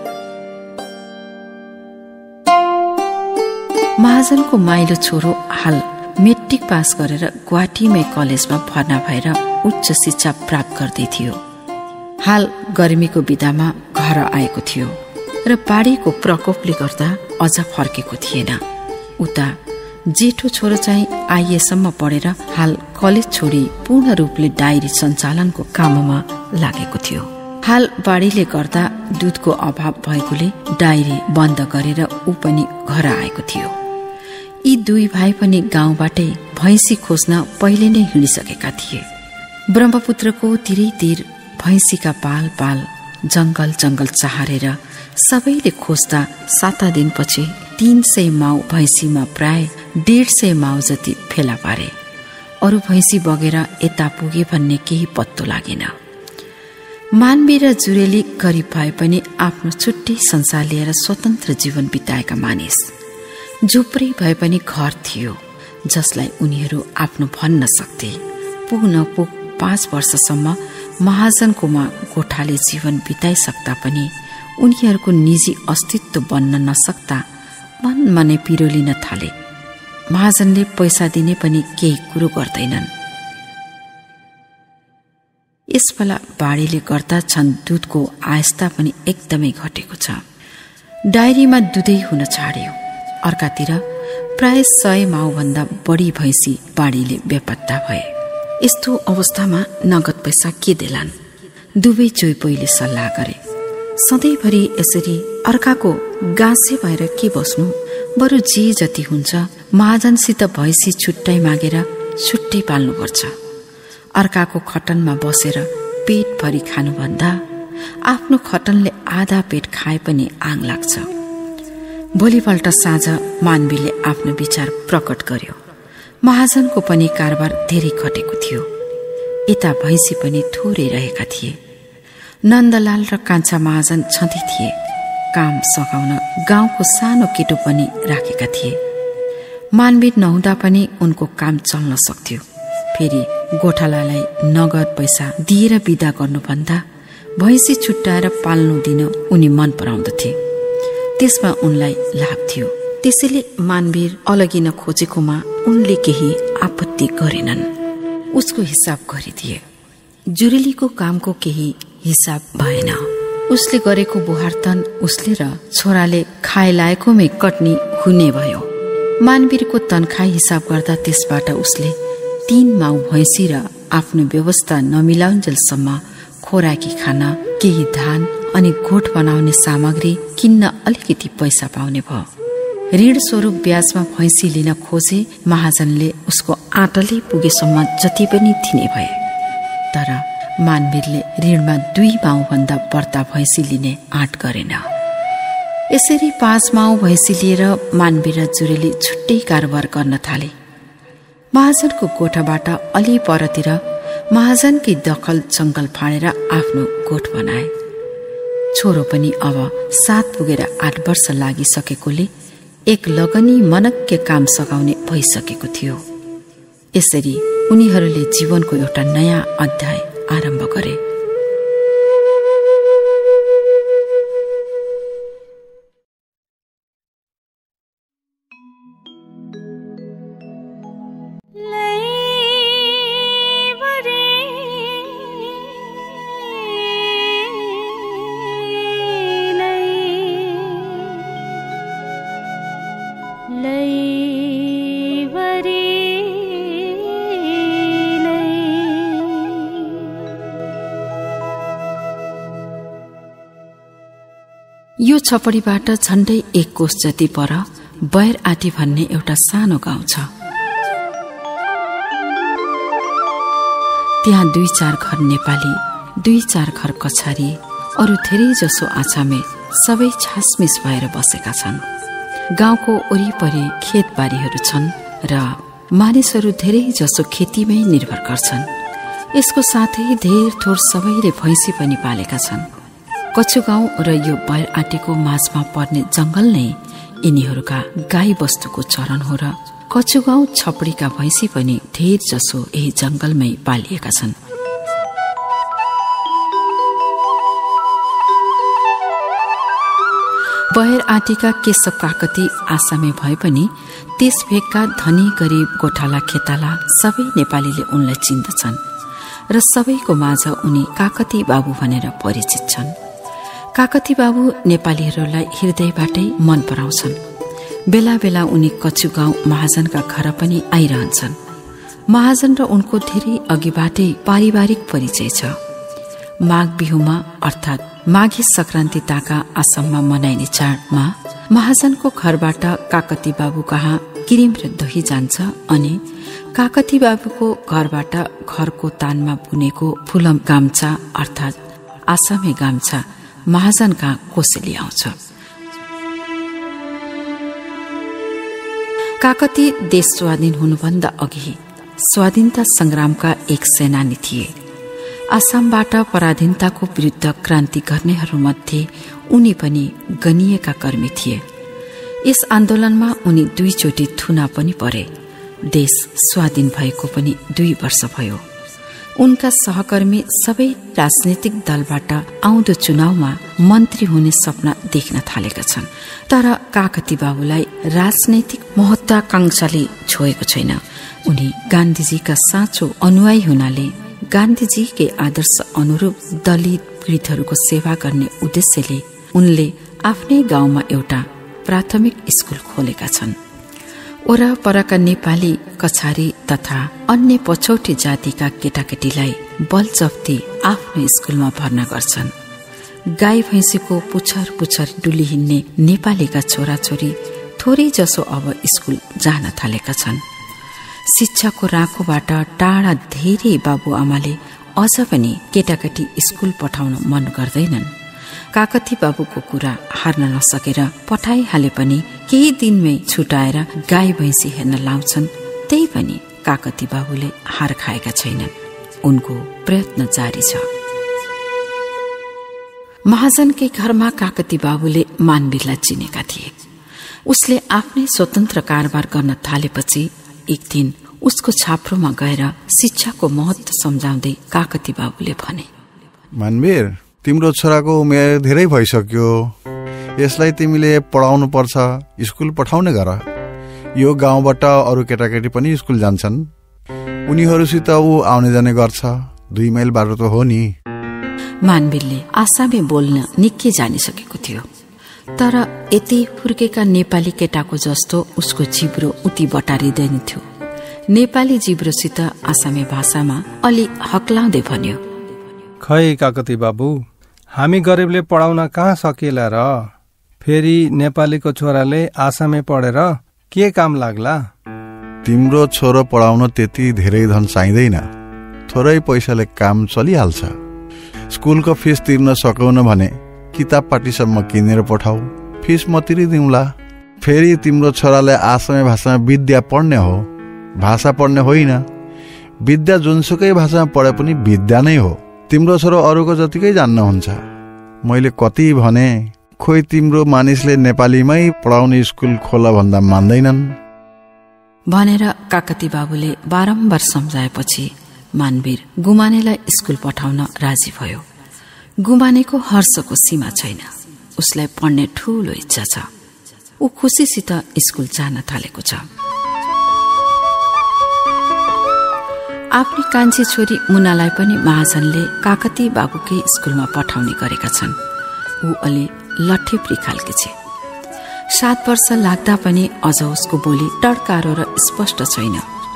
महाजनको माइलो छोरो हाल मेट्रिक पास गरेर गुवाहाटीमै कलेजमा भर्ना भएर उच्च शिक्षा प्राप्त गर्दै थियो। हाल गर्मीको बिदामा घर आएको थियो र बाढीको प्रकोपले गर्दा अझ फर्केको थिएन। उता जेठो छोरो चाहिँ आइएसम्म पढेर हाल कलेज छोडी पूर्ण रूपले डायरी सञ्चालनको काममा लागेको थियो। हाल बाढीले गर्दा दुधको अभाव भएकोले डायरी बन्द गरेर ऊ पनि घर आएको थियो। यी 2 भाइ पनि गाउँबाटै भैँसी खोज्न पहिले नै हिँडिसकेका थिए। ब्रह्मपुत्रको तिरै तिर भैँसीका पाल पाल जंगल जंगल चहारेर सबैले खोज्दा 7 दिनपछि 300 माउ भैँसीमा प्राय 150 माउ जति फेला पारे। अरू भैँसी बगेर यता पुगे भन्ने केही पत्तो लागेन। मानवी र जुरेली गरिब भए पनि आफ्नो छुट्टै संसार लिएर स्वतन्त्र जीवन बिताएका मानिस। झुप्री भए पनि घर थियो जसलाई उनीहरू आफ्नो भन्न सक्थे। पुग नपुग 5 वर्षसम्म महाजनकोमा गोठाले जीवन बिताइसक्दा पनि उनीहरूको निजी अस्तित्व बन्न नसक्दा मनमनै पिरोलिन थाले। महाजनले पैसा दिने पनि केही कुरो गर्दैनन्। यसपाला बाढीले गर्दा छन् दूधको आयस्ता पनि एकदमै घटेको छ। डायरीमा दुधै हुन छाड्यो। अर्कातिर प्राय 100 माउभन्दा बढी भैँसी बाढीले बेपत्ता भए। यस्तो अवस्थामा नगद पैसा के देलान्? दुवै चोइपोइले सल्लाह गरे। सधैँभरि यसरी अर्काको गाँसे भएर के बस्नु, बरु जे जति हुन्छ महाजनसित भैँसी छुट्टै मागेर छुट्टै पाल्नुपर्छ। अर्काको खटनमा बसेर पेट भरि खानुभन्दा आफ्नो खटनले आधा पेट खाए पनि आङ लाग्छ। भोलिपल्ट साँझ मानवीले आफ्नो विचार प्रकट गर्यो। महाजनको पनि कारोबार धेरै घटेको थियो। यता भैँसी पनि थोरै रहेका थिए। नन्दलाल र कान्छा महाजन छँदै थिए। काम सघाउन गाउँको सानो केटो पनि राखेका थिए। मानवी नहुँदा पनि उनको काम चल्न सक्थ्यो। फेरि गोठालालाई नगद पैसा दिएर बिदा गर्नुभन्दा भैँसी छुट्टाएर पाल्नु दिन उनी मन पराउँदथे। त्यसमा उनलाई लाभ थियो। त्यसैले मानवीर अलगिन खोजेकोमा उनले केही आपत्ति गरेनन्। उसको हिसाब गरिदिए। जुरेलीको कामको केही हिसाब भएन। उसले गरेको बुहारतन उसले र छोराले खाए लायकोमै कट्नी हुने भयो। मानवीरको तनखा हिसाब गर्दा त्यसबाट उसले 3 माउ भैँसी र आफ्नो व्यवस्था नमिलाउन्जेलसम्म खोराकी खाना, केही धान अनि गोठ बनाउने सामग्री किन्न अलिकति पैसा पाउने भयो। ऋण स्वरूप ब्याजमा भैँसी लिन खोजे महाजनले उसको आँटले पुगेसम्म जति पनि दिने भए। तर मानवीरले ऋणमा 2 माउभन्दा बढ्ता भैँसी लिने आँट गरेन। यसरी 5 माउ भैँसी लिएर मानवीर र जुरेली छुट्टै कारोबार गर्न थाले। महाजनको गोठबाट अलि परतिर महाजनकै दखल जंगल फाँडेर आफ्नो गोठ बनाए। छोरो पनि अब 7 पुगेर 8 वर्ष लागिसकेकोले एक लगनी मनक्के काम सघाउने भइसकेको थियो। यसरी उनीहरूले जीवनको एउटा नयाँ अध्याय आरम्भ गरे। यो छपडीबाट झण्डै 1 कोस जति पर बैर आटी भन्ने एउटा सानो गाउँ छ। त्यहाँ 2-4 घर नेपाली, 2-4 घर कछारी, अरू धेरै जसो आछामे सबै छासमिस भएर बसेका छन्। गाउँको वरिपरि खेतबारीहरू छन् र मानिसहरू धेरै जसो खेतीमै निर्भर गर्छन्। यसको साथै धेर थोर सबैले भैँसी पनि पालेका छन्। कछु गाउँ र यो बैर आटेको माझमा पर्ने जंगल नै यिनीहरूका गाई वस्तुको चरण हो र कछु गाउँ छपडीका भैँसी पनि धेर जसो यही जंगलमै पालिएका छन्। बैर आटेका केशव काकती आसामे भए पनि त्यस भेगका धनी गरीब गोठाला खेताला सबै नेपालीले उनलाई चिन्दछन् र सबैको माझ उनी काकती बाबु भनेर परिचित छन्। काकती बाबु नेपालीहरूलाई हृदयबाटै मन पराउँछन्। बेला बेला उनी कछु गाउँ महाजनका घर पनि आइरहन्छन्। महाजन र उनको धेरै अघिबाटै पारिवारिक परिचय छ। माघ बिहुमा अर्थात माघे संक्रान्ति ताका आसाममा मनाइने चाडमा महाजनको घरबाट काकती बाबु कहाँ क्रिम र दही जान्छ अनि काकती बाबुको घरबाट घरको तानमा बुनेको फुलम गाम्चा अर्थात आसामे गाम्चा महाजन कहाँ कोसेली आउँछ। काकती देश स्वाधीन हुनुभन्दा अघि स्वाधीनता संग्रामका एक सेनानी थिए। आसामबाट पराधीनताको विरुद्ध क्रान्ति गर्नेहरूमध्ये उनी पनि गनिएका कर्मी थिए। यस आन्दोलनमा उनी 2 चोटि थुना पनि परे। देश स्वाधीन भएको पनि 2 वर्ष भयो। उनका सहकर्मी सबै राजनीतिक दलबाट आउँदो चुनावमा मन्त्री हुने सपना देख्न थालेका छन्। तर काकती बाबुलाई राजनैतिक महत्वाकांक्षाले छोएको छैन। उनी गान्धीजीका साँचो अनुयायी हुनाले गान्धीजीकै आदर्श अनुरूप दलित पीडितहरूको सेवा गर्ने उद्देश्यले उनले आफ्नै गाउँमा एउटा प्राथमिक स्कुल खोलेका छन्। वरपरका नेपाली, कछारी तथा अन्य पछौटे जातिका केटाकेटीलाई बलजफ्ती आफ्नो स्कुलमा भर्ना गर्छन्। गाई भैँसीको पुछर पुछर डुली हिँड्ने नेपालीका छोराछोरी थोरै जसो अब स्कुल जान थालेका छन्। शिक्षाको राँकोबाट टाढा धेरै बाबुआमाले अझ पनि केटाकेटी स्कुल पठाउन मन गर्दैनन्। काकती बाबुको कुरा हार्न नसकेर पठाइहाले पनि केही दिनमै छुटाएर गाई भैँसी हेर्न लाउँछन्। त्यही पनि काकती बाबुले हार खाएका छैनन्। उनको प्रयत्न जारी छ। महाजनकै घरमा काकती बाबुले मानवीरलाई चिनेका थिए। उसले आफ्नै स्वतन्त्र कारोबार गर्न थालेपछि एक दिन उसको छाप्रोमा गएर शिक्षाको महत्व सम्झाउँदै काकती बाबुले भने, मानवीर, तिम्रो छोराको उमेर धेरै भइसक्यो। यसलाई तिमीले पढाउनु पर्छ, स्कुल पठाउने गर। यो गाउँबाट अरू केटाकेटी पनि स्कुल जान्छन्। उनीहरूसित ऊ आउने जाने गर्छ। 2 माइल बाटो त हो नि। मानवीरले आसामी बोल्न निकै जानिसकेको थियो। तर यति फुर्केका नेपाली केटाको जस्तो उसको जिब्रो उति बटारिँदैन थियो। नेपाली जिब्रोसित आसामी भाषामा अलि हक्लाउँदै भन्यो, खै काकती बाबु, हामी गरिबले पढाउन कहाँ सकिएला र? फेरि नेपालीको छोराले आसामी पढेर के काम लाग्ला? तिम्रो छोरो पढाउन त्यति धेरै धन चाहिँदैन। थोरै पैसाले काम चलिहाल्छ। स्कुलको फिस तिर्न सकौन भने किताब पाटीसम्म किनेर पठाऊ, फिस म तिरिदिउँला। फेरि तिम्रो छोराले आसामी भाषामा विद्या पढ्ने हो, भाषा पढ्ने होइन। विद्या जुनसुकै भाषामा पढे पनि विद्या नै हो। तिम्रो छोरो अरूको जतिकै जान्नुहुन्छ। मैले कति भने, खोइ तिम्रो मानिसले नेपालीमै पढाउने स्कुल खोला भन्दा मान्दैनन् भनेर काकती बाबुले बारम्बार सम्झाएपछि मानवीर गुमानेलाई स्कुल पठाउन राजी भयो। गुमानेको हर्षको सीमा छैन। उसलाई पढ्ने ठूलो इच्छा छ। ऊ खुसीसित स्कुल जान थालेको छ। आफ्नी कान्छी छोरी मुनालाई पनि महाजनले काकती बाबुकै स्कुलमा पठाउने गरेका छन्। ऊ अलि लठेप्री खालकी छे। 7 वर्ष लाग्दा पनि अझ उसको बोली टड्कारो र स्पष्ट छैन।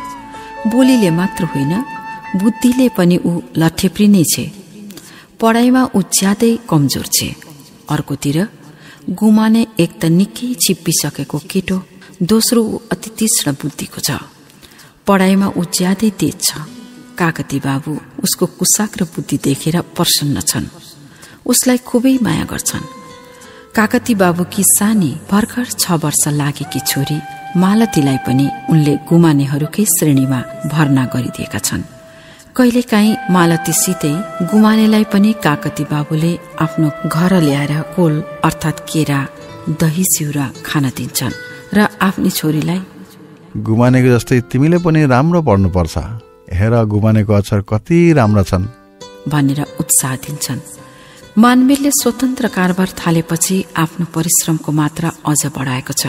बोलीले मात्र होइन, बुद्धिले पनि ऊ लठेप्री नै छे। पढाइमा ऊ ज्यादै कमजोर छे। अर्कोतिर गुमाने एक त निकै छिप्पिसकेको केटो, दोस्रो ऊ अति तीक्ष्ण बुद्धिको छ। पढाइमा ऊ ज्यादै तेज छ। काकती बाबु उसको कुशाग्र बुद्धि देखेर प्रसन्न छन्। उसलाई खुबै माया गर्छन्। काकती बाबुकी सानी भर्खर 6 वर्ष लागेकी छोरी मालतीलाई पनि उनले गुमानेहरूकै श्रेणीमा भर्ना गरिदिएका छन्। कहिलेकाहीँ मालतीसितै गुमानेलाई पनि काकती बाबुले आफ्नो घर ल्याएर कोल अर्थात् केरा, दही चिउरा खान दिन्छन् र आफ्नी छोरीलाई, गुमानेको जस्तै तिमीले पनि राम्रो पढ्नुपर्छ। हेर गुमानेको अक्षर कति राम्रा छन् भनेर उत्साह दिन्छन्। मानवीरले स्वतन्त्र कारोबार थालेपछि आफ्नो परिश्रमको मात्रा अझ बढाएको छ।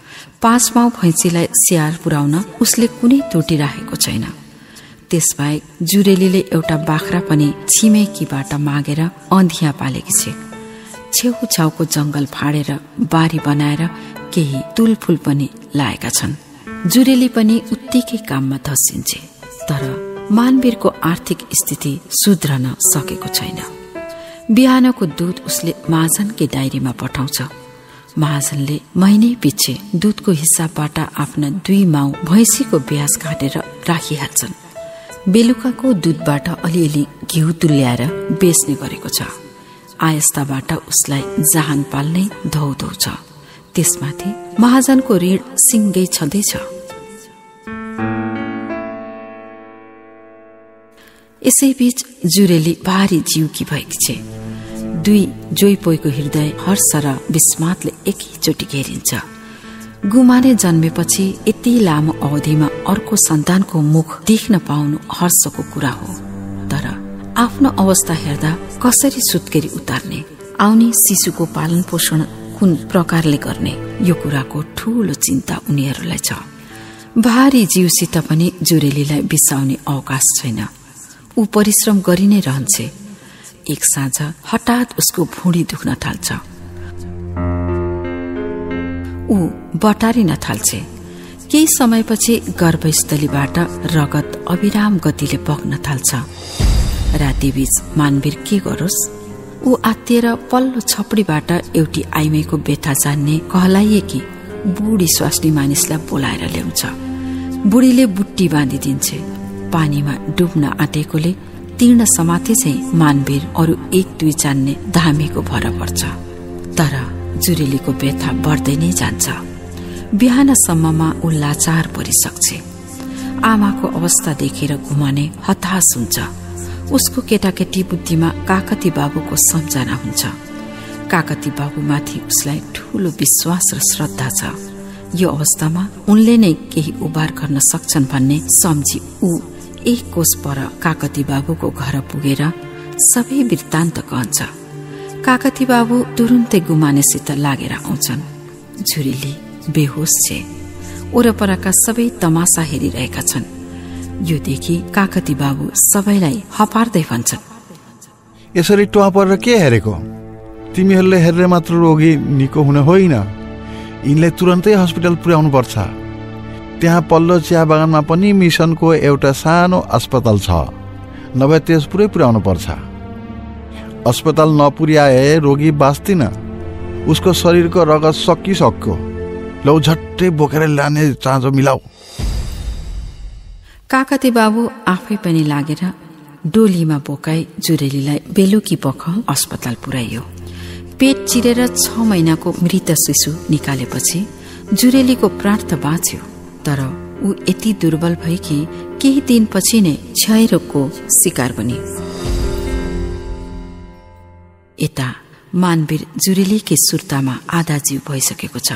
5 माउ भैँसीलाई स्याहार पुर्याउन उसले कुनै त्रुटि राखेको छैन। त्यसबाहेक जुरेलीले एउटा बाख्रा पनि छिमेकीबाट मागेर अन्धिया पालेकी छे। छेउछाउको जंगल फाडेर बारी बनाएर केही तुलफुल पनि लाएका छन्। जुरेली पनि उत्तिकै काममा धसिन्छे। तर मानवीरको आर्थिक स्थिति सुध्रन सकेको छैन। बिहानको दूध उसले महाजनकै डायरीमा पठाउँछ। महाजनले महिनै पछि दूधको हिसाबबाट आफ्ना 2 माउ भैँसीको ब्याज काटेर राखिहाल्छन्। बेलुकाको दूधबाट अलिअलि घिउ तुल्याएर बेच्ने गरेको छ। आयस्ताबाट उसलाई जहान पाल्नै धौधौ छ। त्यसमाथि महाजनको ऋण सिङ्गै छँदैछ। यसैबीच जुरेली भारी जीवकी भएकी छे। दुई जोइपोइको हृदय हर्ष र विस्मातले एकैचोटि घेरिन्छ। गुमाने जन्मेपछि यति लामो अवधिमा अर्को सन्तानको मुख देख्न पाउनु हर्षको कुरा हो। तर आफ्नो अवस्था हेर्दा कसरी सुत्केरी उतार्ने, आउने शिशुको पालन पोषण कुन प्रकारले गर्ने, यो कुराको ठूलो चिन्ता उनीहरूलाई छ। भारी जीवसित पनि जुरेलीलाई बिसाउने अवकाश छैन। ऊ परिश्रम गरि नै रहन्छे। एक साँझ हठात उसको भुँडी दुख्न थाल्छ। ऊ बटारिन थाल्छे। केही समयपछि गर्भस्थलीबाट रगत अविराम गतिले बग्न थाल्छ। रातिबीच मानवीर के गरोस्? ऊ आत्तिएर पल्लो छपडीबाट एउटी आइमाईको व्यथा जान्ने कहलाइएकी बुढी स्वास्नी मानिसलाई बोलाएर ल्याउँछ। बुढीले बुट्टी बाँधिदिन्छे। पानीमा डुब्न आँटेकोले तीर्ण समाते चाहिँ मानवीर अरू एक दुई जान्ने धामीको भर पर्छ। तर जुरेलीको व्यथा बढ्दै नै जान्छ। बिहानसम्ममा ऊ लाचार परिसक्छे। आमाको अवस्था देखेर घुमाने हताश हुन्छ। उसको केटाकेटी बुद्धिमा काकती बाबुको सम्झना हुन्छ। काकती बाबुमाथि उसलाई ठूलो विश्वास र श्रद्धा छ। यो अवस्थामा उनले नै केही उबार गर्न सक्छन् भन्ने सम्झी ऊ एक कोस पर काकती बाबुको घर पुगेर सबै वृत्तान्त कहन्छ। काकती बाबु तुरुन्तै गुमानेसित लागेर आउँछन्। जुरेली बेहोस छे। वरपरका सबै तमासा हेरिरहेका छन्। यो देखि काकती बाबु सबैलाई हपार्दै भन्छन्, यसरी टुवा परेर के हेरेको? तिमीहरूले हेरेर मात्र रोगी निको हुने होइन, यिनलाई तुरन्तै हस्पिटल पुर्याउनु पर्छ। त्यहाँ पल्लो चिया बगानमा पनि मिसनको एउटा सानो अस्पताल छ, नभए त्यस पुरै पुर्याउनु पर्छ। अस्पताल नपुर्याए रोगी बाँच्दिन। उसको शरीरको रगत सकिसक्यो। लौ झट्टै बोकेर लाने चाँजो मिलाऊ। काकती बाबु आफै पनि लागेर डोलीमा बोकाई जुरेलीलाई बेलुकी पख अस्पताल पुर्याइयो। पेट चिरेर 6 महिनाको मृत शिशु निकालेपछि जुरेलीको प्राण त बाँच्यो। तर ऊ यति दुर्बल भए कि केही दिनपछि नै क्षयरोगको शिकार बनी। यता मानवीर जुरेलीकै सुर्तामा आधा जीव भइसकेको छ।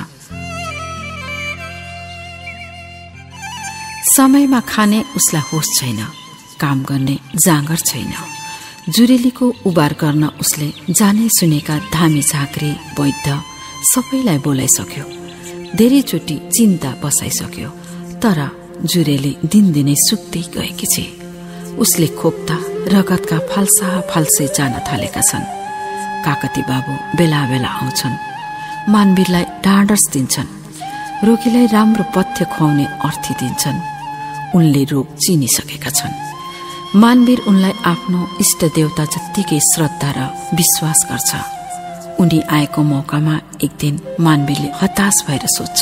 समयमा खाने उसलाई होस छैन। काम गर्ने जाँगर छैन। जुरेलीको उबार गर्न उसले जाने सुनेका धामी झाँक्री वैद्य सबैलाई बोलाइसक्यो। धेरैचोटि चिन्ता बसाइसक्यो। तर जुरेली दिनदिनै सुक्दै गएकी छे। उसले खोक्दा रगतका फाल्सा फाल्से जान थालेका छन्। काकती बाबु बेला बेला आउँछन्। मानवीरलाई ढाँडस दिन्छन्। रोगीलाई राम्रो पथ्य खुवाउने अर्थी दिन्छन्। उनले रोग चिनिसकेका छन्। मानवीर उनलाई आफ्नो इष्ट देवता जत्तिकै श्रद्धा र विश्वास गर्छ। उनी आएको मौकामा एक दिन मानवीरले हताश भएर सोध्छ,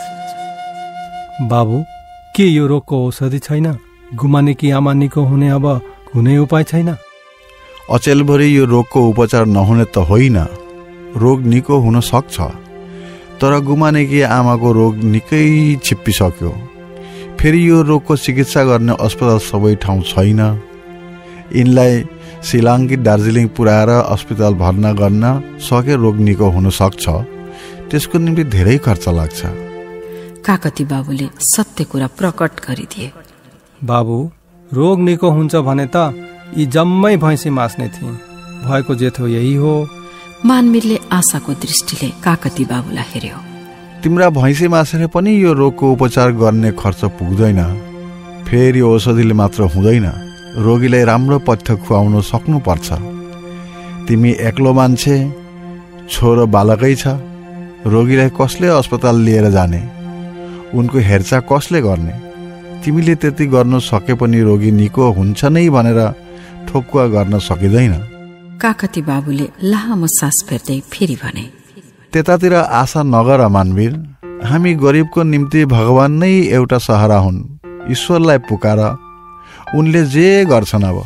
बाबु, के यो रोगको औषधि छैन? गुमाने कि आमा निको हुने अब कुनै उपाय छैन? अचेलभरि यो रोगको उपचार नहुने त होइन। रोग निको हुन सक्छ। तर गुमाने कि आमाको रोग निकै छिप्पिसक्यो। फेरि यो रोगको चिकित्सा गर्ने अस्पताल सबै ठाउँ छैन। यिनलाई शिलाङ कि दार्जिलिङ पुर्याएर अस्पताल भर्ना गर्न सके रोग निको हुन सक्छ। त्यसको निम्ति धेरै खर्च लाग्छ। काकती बाबुले सत्य कुरा प्रकट गरिदिए। बाबु, रोग निको हुन्छ भने त यी जम्मै भैँसी मास्ने थिए। भएको जे थियो यही हो। मानवीरले आशाको दृष्टिले काकती बाबुलाई हेर्यो। तिम्रा भैँसी मासेर पनि यो रोगको उपचार गर्ने खर्च पुग्दैन। फेरि औषधिले मात्र हुँदैन। रोगीलाई राम्रो पथ्य खुवाउन सक्नुपर्छ। तिमी एक्लो मान्छे, छोरो बालकै छ। रोगीलाई कसले अस्पताल लिएर जाने? उनको हेरचाह कसले गर्ने? तिमीले त्यति गर्न सके पनि रोगी निको हुन्छ नै भनेर ठोकुवा गर्न सकिँदैन। काकती बाबुले लामो सास फेर्दै फेरि भने, त्यतातिर आशा नगर मानवीर। हामी गरिबको निम्ति भगवान नै एउटा सहारा हुन्। ईश्वरलाई पुकार, उनले जे गर्छन्। अब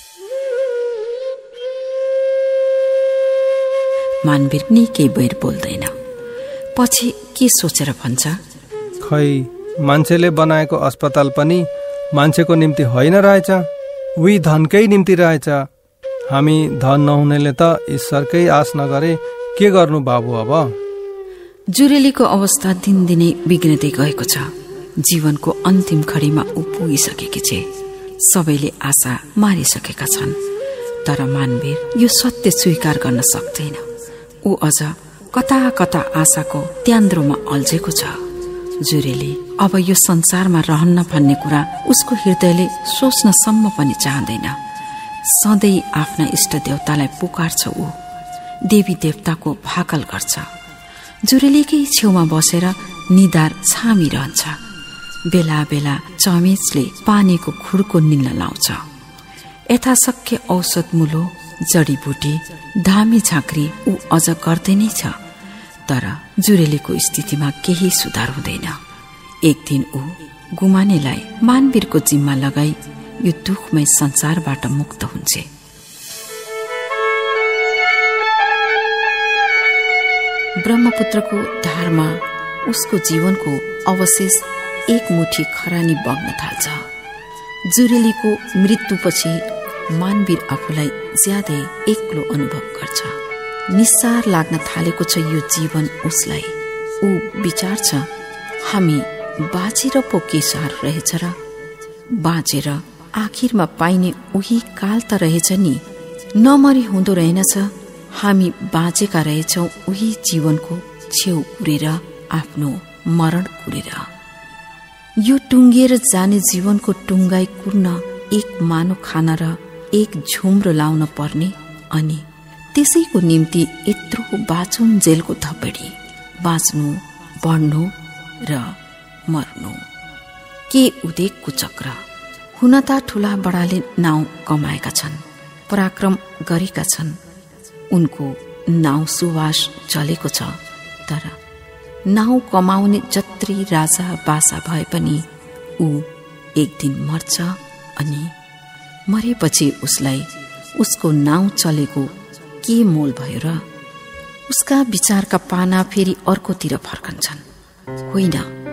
मानवीर निकै बेर बोल्दैन। पछि के सोचेर भन्छ, खै, मान्छेले बनाएको अस्पताल पनि मान्छेको निम्ति होइन रहेछ। उही धनकै निम्ति रहेछ। हामी धन नहुनेले त ईश्वरकै आश नगरे के गर्नु बाबु अब? जुरेलीको अवस्था दिनदिनै बिग्रदै गएको छ। जीवनको अन्तिम खडीमा ऊ पुगिसकेकी छे। सबैले आशा मारिसकेका छन्, तर मानवीर यो सत्य स्वीकार गर्न सक्दैन। ऊ अझ कता कता आशाको त्यान्द्रोमा अल्झेको छ। जुरेली अब यो संसारमा रहन्न भन्ने कुरा उसको हृदयले सोच्नसम्म पनि चाहँदैन। सधैँ आफ्ना इष्ट देवतालाई पुकार्छ। ऊ देवी देवताको भाकल गर्छ। जुरेलीकै छेउमा बसेर निधार छामिरहन्छ। बेला बेला चमेचले पानीको खुड्को निल्न लाउँछ। यथाशक्य औषध मुलो, जडीबुटी, धामी झाँक्री ऊ अझ गर्दै नै छ। तर जुरेलीको स्थितिमा केही सुधार हुँदैन। एक दिन ऊ गुमानेलाई मानवीरको जिम्मा लगाई यो दुखमय संसारबाट मुक्त हुन्छ। ब्रह्मपुत्रको धारमा उसको जीवनको अवशेष एक मुठी खरानी बग्न थाल्छ। जुरेलीको मृत्युपछि मानवीर आफूलाई ज्यादै एक्लो अनुभव गर्छ। निस्सार लाग्न थालेको छ यो जीवन उसलाई। ऊ विचार्छ, हामी बाँचेर पो के सार रहेछ र? बाँचेर आखिरमा पाइने उही काल त रहेछ नि। नमरी हुँदो रहेनछ। हामी बाँचेका रहेछौं उही जीवनको छेउ कुरेर, आफ्नो मरण कुरेर। यो टुङ्गिएर जाने जीवनको टुङ्गाई कुर्न एक मानो खाना र एक झुम्रो लाउन पर्ने, अनि त्यसैको निम्ति यत्रो बाँचुन जेलको धपेडी। बाँच्नु, बढ्नु र मर्नु के उदेकको चक्र। हुन त ठूला बडाले नाउँ कमाएका छन्, पराक्रम गरेका छन्, उनको नाउँ सुवास चलेको छ। तर नाउँ कमाउने जत्री राजा बासा भए पनि ऊ एक दिन मर्छ। अनि मरेपछि उसलाई उसको नाउँ चलेको के मोल भयो र? उसका विचारका पाना फेरि अर्कोतिर फर्कन्छन्। होइन,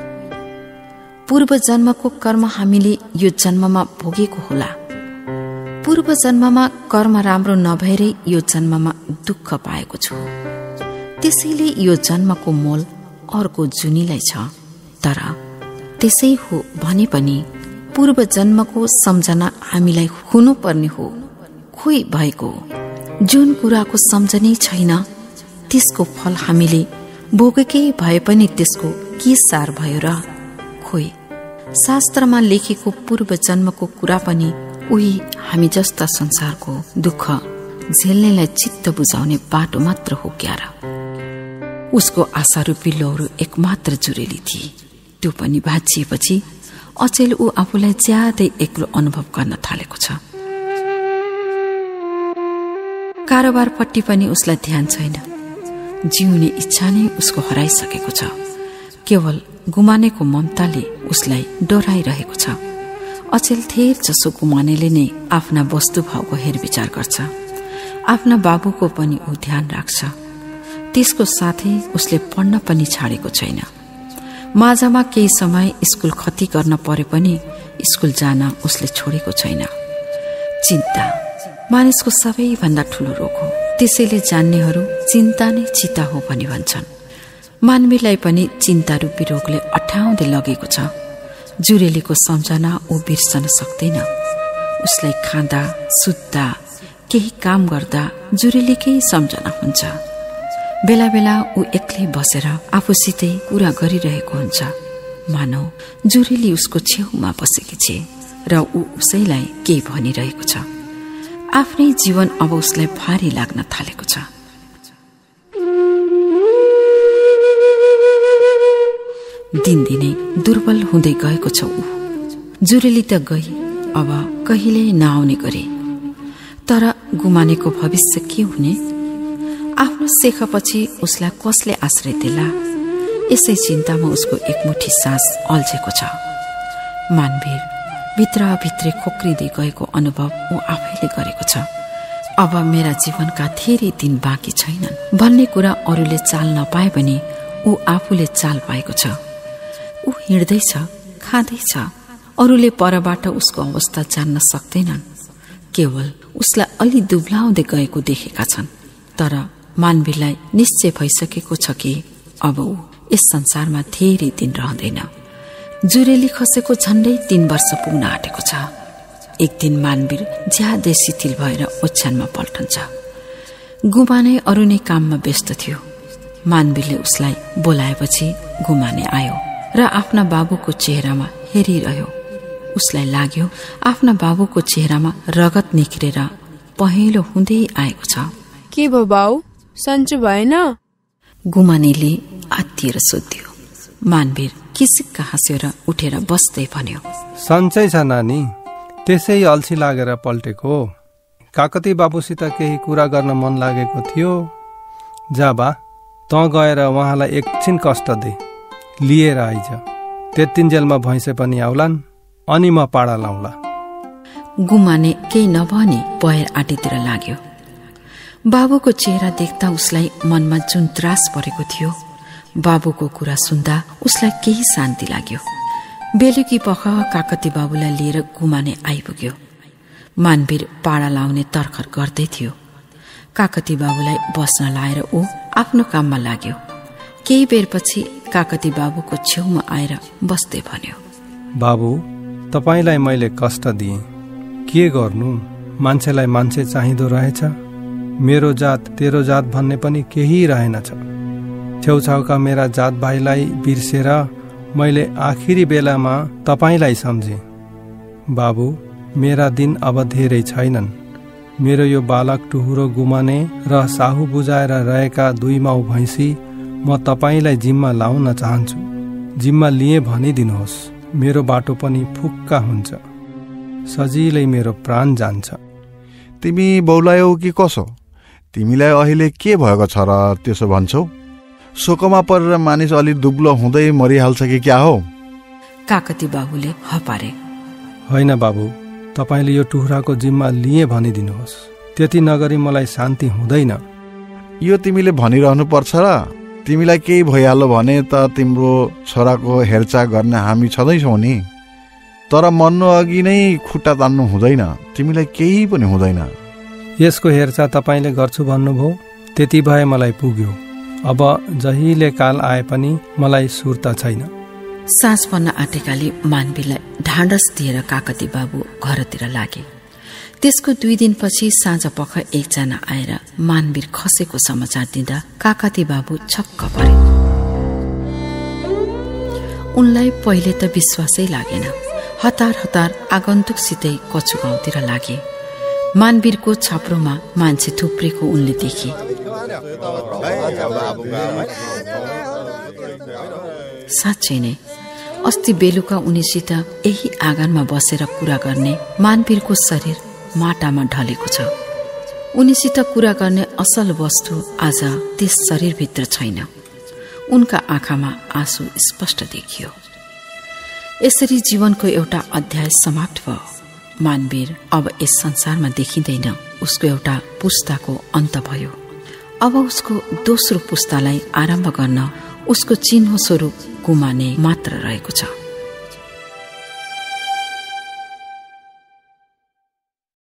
पूर्व जन्मको कर्म हामीले यो जन्ममा भोगेको होला। पूर्व जन्ममा कर्म राम्रो नभएरै यो जन्ममा दुःख पाएको छु। त्यसैले यो जन्मको मोल अर्को जुनीलाई छ। तर त्यसै हो भने पनि पूर्व जन्मको सम्झना हामीलाई हुनुपर्ने हो। खोइ भएको जुन कुराको सम्झनै छैन त्यसको फल हामीले भोगेकै भए पनि त्यसको के सार भयो र? खोइ शास्त्रमा लेखेको पूर्व जन्मको कुरा पनि उही हामी जस्ता संसारको दुःख झेल्नेलाई चित्त बुझाउने बाटो मात्र हो क्या र? उसको आशा रूपी लौरो एकमात्र जुरेली थिए। त्यो पनि भाँचिएपछि अचेल ऊ आफूलाई ज्यादै एक्लो अनुभव गर्न थालेको छ। कारोबारपट्टि पनि उसलाई ध्यान छैन। जिउने इच्छा नै उसको हराइसकेको छ। केवल गुमानेको ममताले उसलाई डराइरहेको छ। अचेल धेर जसो गुमानेले नै आफ्ना वस्तुभावको हेरविचार गर्छ। आफ्ना बाबुको पनि ऊ ध्यान राख्छ। त्यसको साथै उसले पढ्न पनि छाडेको छैन। माझमा केही समय स्कुल खती गर्न परे पनि स्कुल जान उसले छोडेको छैन। चिन्ता मानिसको सबैभन्दा ठूलो रोग हो। त्यसैले जान्नेहरू चिन्ता नै चिता हो भनी भन्छन्। मानवीलाई पनि चिन्ता रूपी रोगले अठाउँदै लगेको छ। जुरेलीको सम्झना ऊ बिर्सन सक्दैन। उसलाई खाँदा, सुत्दा, केही काम गर्दा जुरेलीकै सम्झना हुन्छ। बेला बेला ऊ एक्लै बसेर आफूसितै कुरा गरिरहेको हुन्छ। मानौ जुरेली उसको छेउमा बसेकी छे र ऊ उसैलाई केही भनिरहेको छ। आफ्नै जीवन अब उसलाई भारी लाग्न थालेको छ। दिनदिनै दुर्बल हुँदै गएको छ ऊ। जुरेली त गई, अब कहिले नआउने गरे। तर गुमानेको भविष्य के हुने? आफ्नो शेखपछि उसलाई कसले आश्रय देला? यसै चिन्तामा उसको एकमुठी सास अल्झेको छ। मानवीर भित्रभित्रै खोक्रिँदै गएको अनुभव ऊ आफैले गरेको छ। अब मेरा जीवनका धेरै दिन बाँकी छैनन् भन्ने कुरा अरूले चाल नपाए पनि ऊ आफूले चाल पाएको छ। ऊ हिँड्दैछ, खाँदैछ। अरूले परबाट उसको अवस्था जान्न सक्दैनन्। केवल उसलाई अलि दुब्लाउँदै गएको देखेका छन्। तर मानवीरलाई निश्चय भइसकेको छ कि अब ऊ यस संसारमा धेरै दिन रहँदैन। जुरेली खसेको झण्डै 3 वर्ष पुग्न आँटेको छ। एक दिन मानवीर ज्यादै शिथिल भएर ओछ्यानमा पल्टन्छ। गुमाने अरू नै काममा व्यस्त थियो। मानवीरले उसलाई बोलाएपछि गुमाने आयो र आफ्ना बाबुको चेहरामा हेरिरह्यो। उसलाई लाग्यो आफ्ना बाबुको चेहरामा रगत निख्रेर पहेँलो हुँदै आएको छ। के भयो बाउ, सन्चो भएन? गुमानेले आत्तिएर सोध्यो। मानवीर किसिक्क हाँस्यो र उठेर बस्दै भन्यो, सन्चै छ नानी, त्यसै अल्छी लागेर पल्टेको। काकती बाबुसित केही कुरा गर्न मन लागेको थियो। जा बा, तँ गएर उहाँलाई एकछिन कष्ट दे, लिएर आइज। त्यतिन्जेलमा भैँसे पनि आउलान्, अनि म पाडा लाउँला। गुमाने केही नभनी पहेर आँटीतिर लाग्यो। बाबुको चेहरा देख्दा उसलाई मनमा जुन त्रास परेको थियो, बाबुको कुरा सुन्दा उसलाई केही शान्ति लाग्यो। बेलुकी पख काकती बाबुलाई लिएर गुमाने आइपुग्यो। मानवीर पाडा लाउने तर्खर गर्दै थियो। काकती बाबुलाई बस्न लाएर ऊ आफ्नो काममा लाग्यो। केही बेरपछि काकती बाबुको छेउमा आएर बस्दै भन्यो, बाबु, तपाईलाई मैले कष्ट दिएँ, के गर्नु? मान्छेलाई मान्छे चाहिँदो रहेछ। मेरो जात तेरो जात भन्ने पनि केही रहेनछ। छेउछाउका मेरा जात भाइलाई बिर्सेर मैले आखिरी बेलामा तपाईलाई सम्झेँ। बाबु, मेरा दिन अब धेरै छैनन्। मेरो यो बालक टुहुरो गुमाने र साहु बुझाएर रहेका 2 माउ भैँसी म तपाईलाई जिम्मा लाउन चाहन्छु। जिम्मा लिए भनिदिनुहोस्, मेरो बाटो पनि फुक्का हुन्छ। सजिलै मेरो प्राण जान्छ। तिमी बौलायौ कि कसो? तिमीलाई अहिले के भएको छ र त्यसो भन्छौ? शोकमा परेर मानिस अलि दुब्लो हुँदै मरिहाल्छ कि क्या हो? काकती बाबुले हपारे। होइन बाबु, तपाईले यो टुहुराको जिम्मा लिए भनिदिनुहोस्, त्यति नगरी मलाई शान्ति हुँदैन। यो तिमीले भनिरहनु पर्छ र? तिमीलाई केही भइहाल्यो भने त तिम्रो छोराको हेरचाह गर्ने हामी छँदैछौँ नि। तर मर्नु अघि नै खुट्टा तान्नु हुँदैन। तिमीलाई केही पनि हुँदैन। यसको हेरचाह तपाईले गर्छु भन्नुभयो, त्यति भए मलाई पुग्यो। अब जहिले काल आए पनि मलाई सुर्ता छैन। साँझ पर्न आँटेकाले मानवीरलाई ढाँडस दिएर काकती बाबु घरतिर लागे। त्यसको 2 दिनपछि साँझ पख एकजना आएर मानवीर खसेको समाचार दिँदा काकती बाबु छक्क परे। उनलाई पहिले त विश्वासै लागेन। हतार हतार आगन्तुकसितै कछु गाउँतिर लागे। मानवीरको छाप्रोमा मान्छे थुप्रेको उनले देखे। साँच्चै नै अस्ति बेलुका उनीसित यही आँगनमा बसेर कुरा गर्ने मानवीरको शरीर माटामा ढलेको छ। उनीसित कुरा गर्ने असल वस्तु आज त्यस शरीरभित्र छैन। उनका आँखामा आँसु स्पष्ट देखियो। यसरी जीवनको एउटा अध्याय समाप्त भयो। मानवीर अब यस संसारमा देखिँदैन। उसको एउटा पुस्ताको अन्त भयो। अब उसको दोस्रो पुस्तालाई आरम्भ गर्न उसको चिन्ह स्वरूप गुमाने मात्र रहेको छ।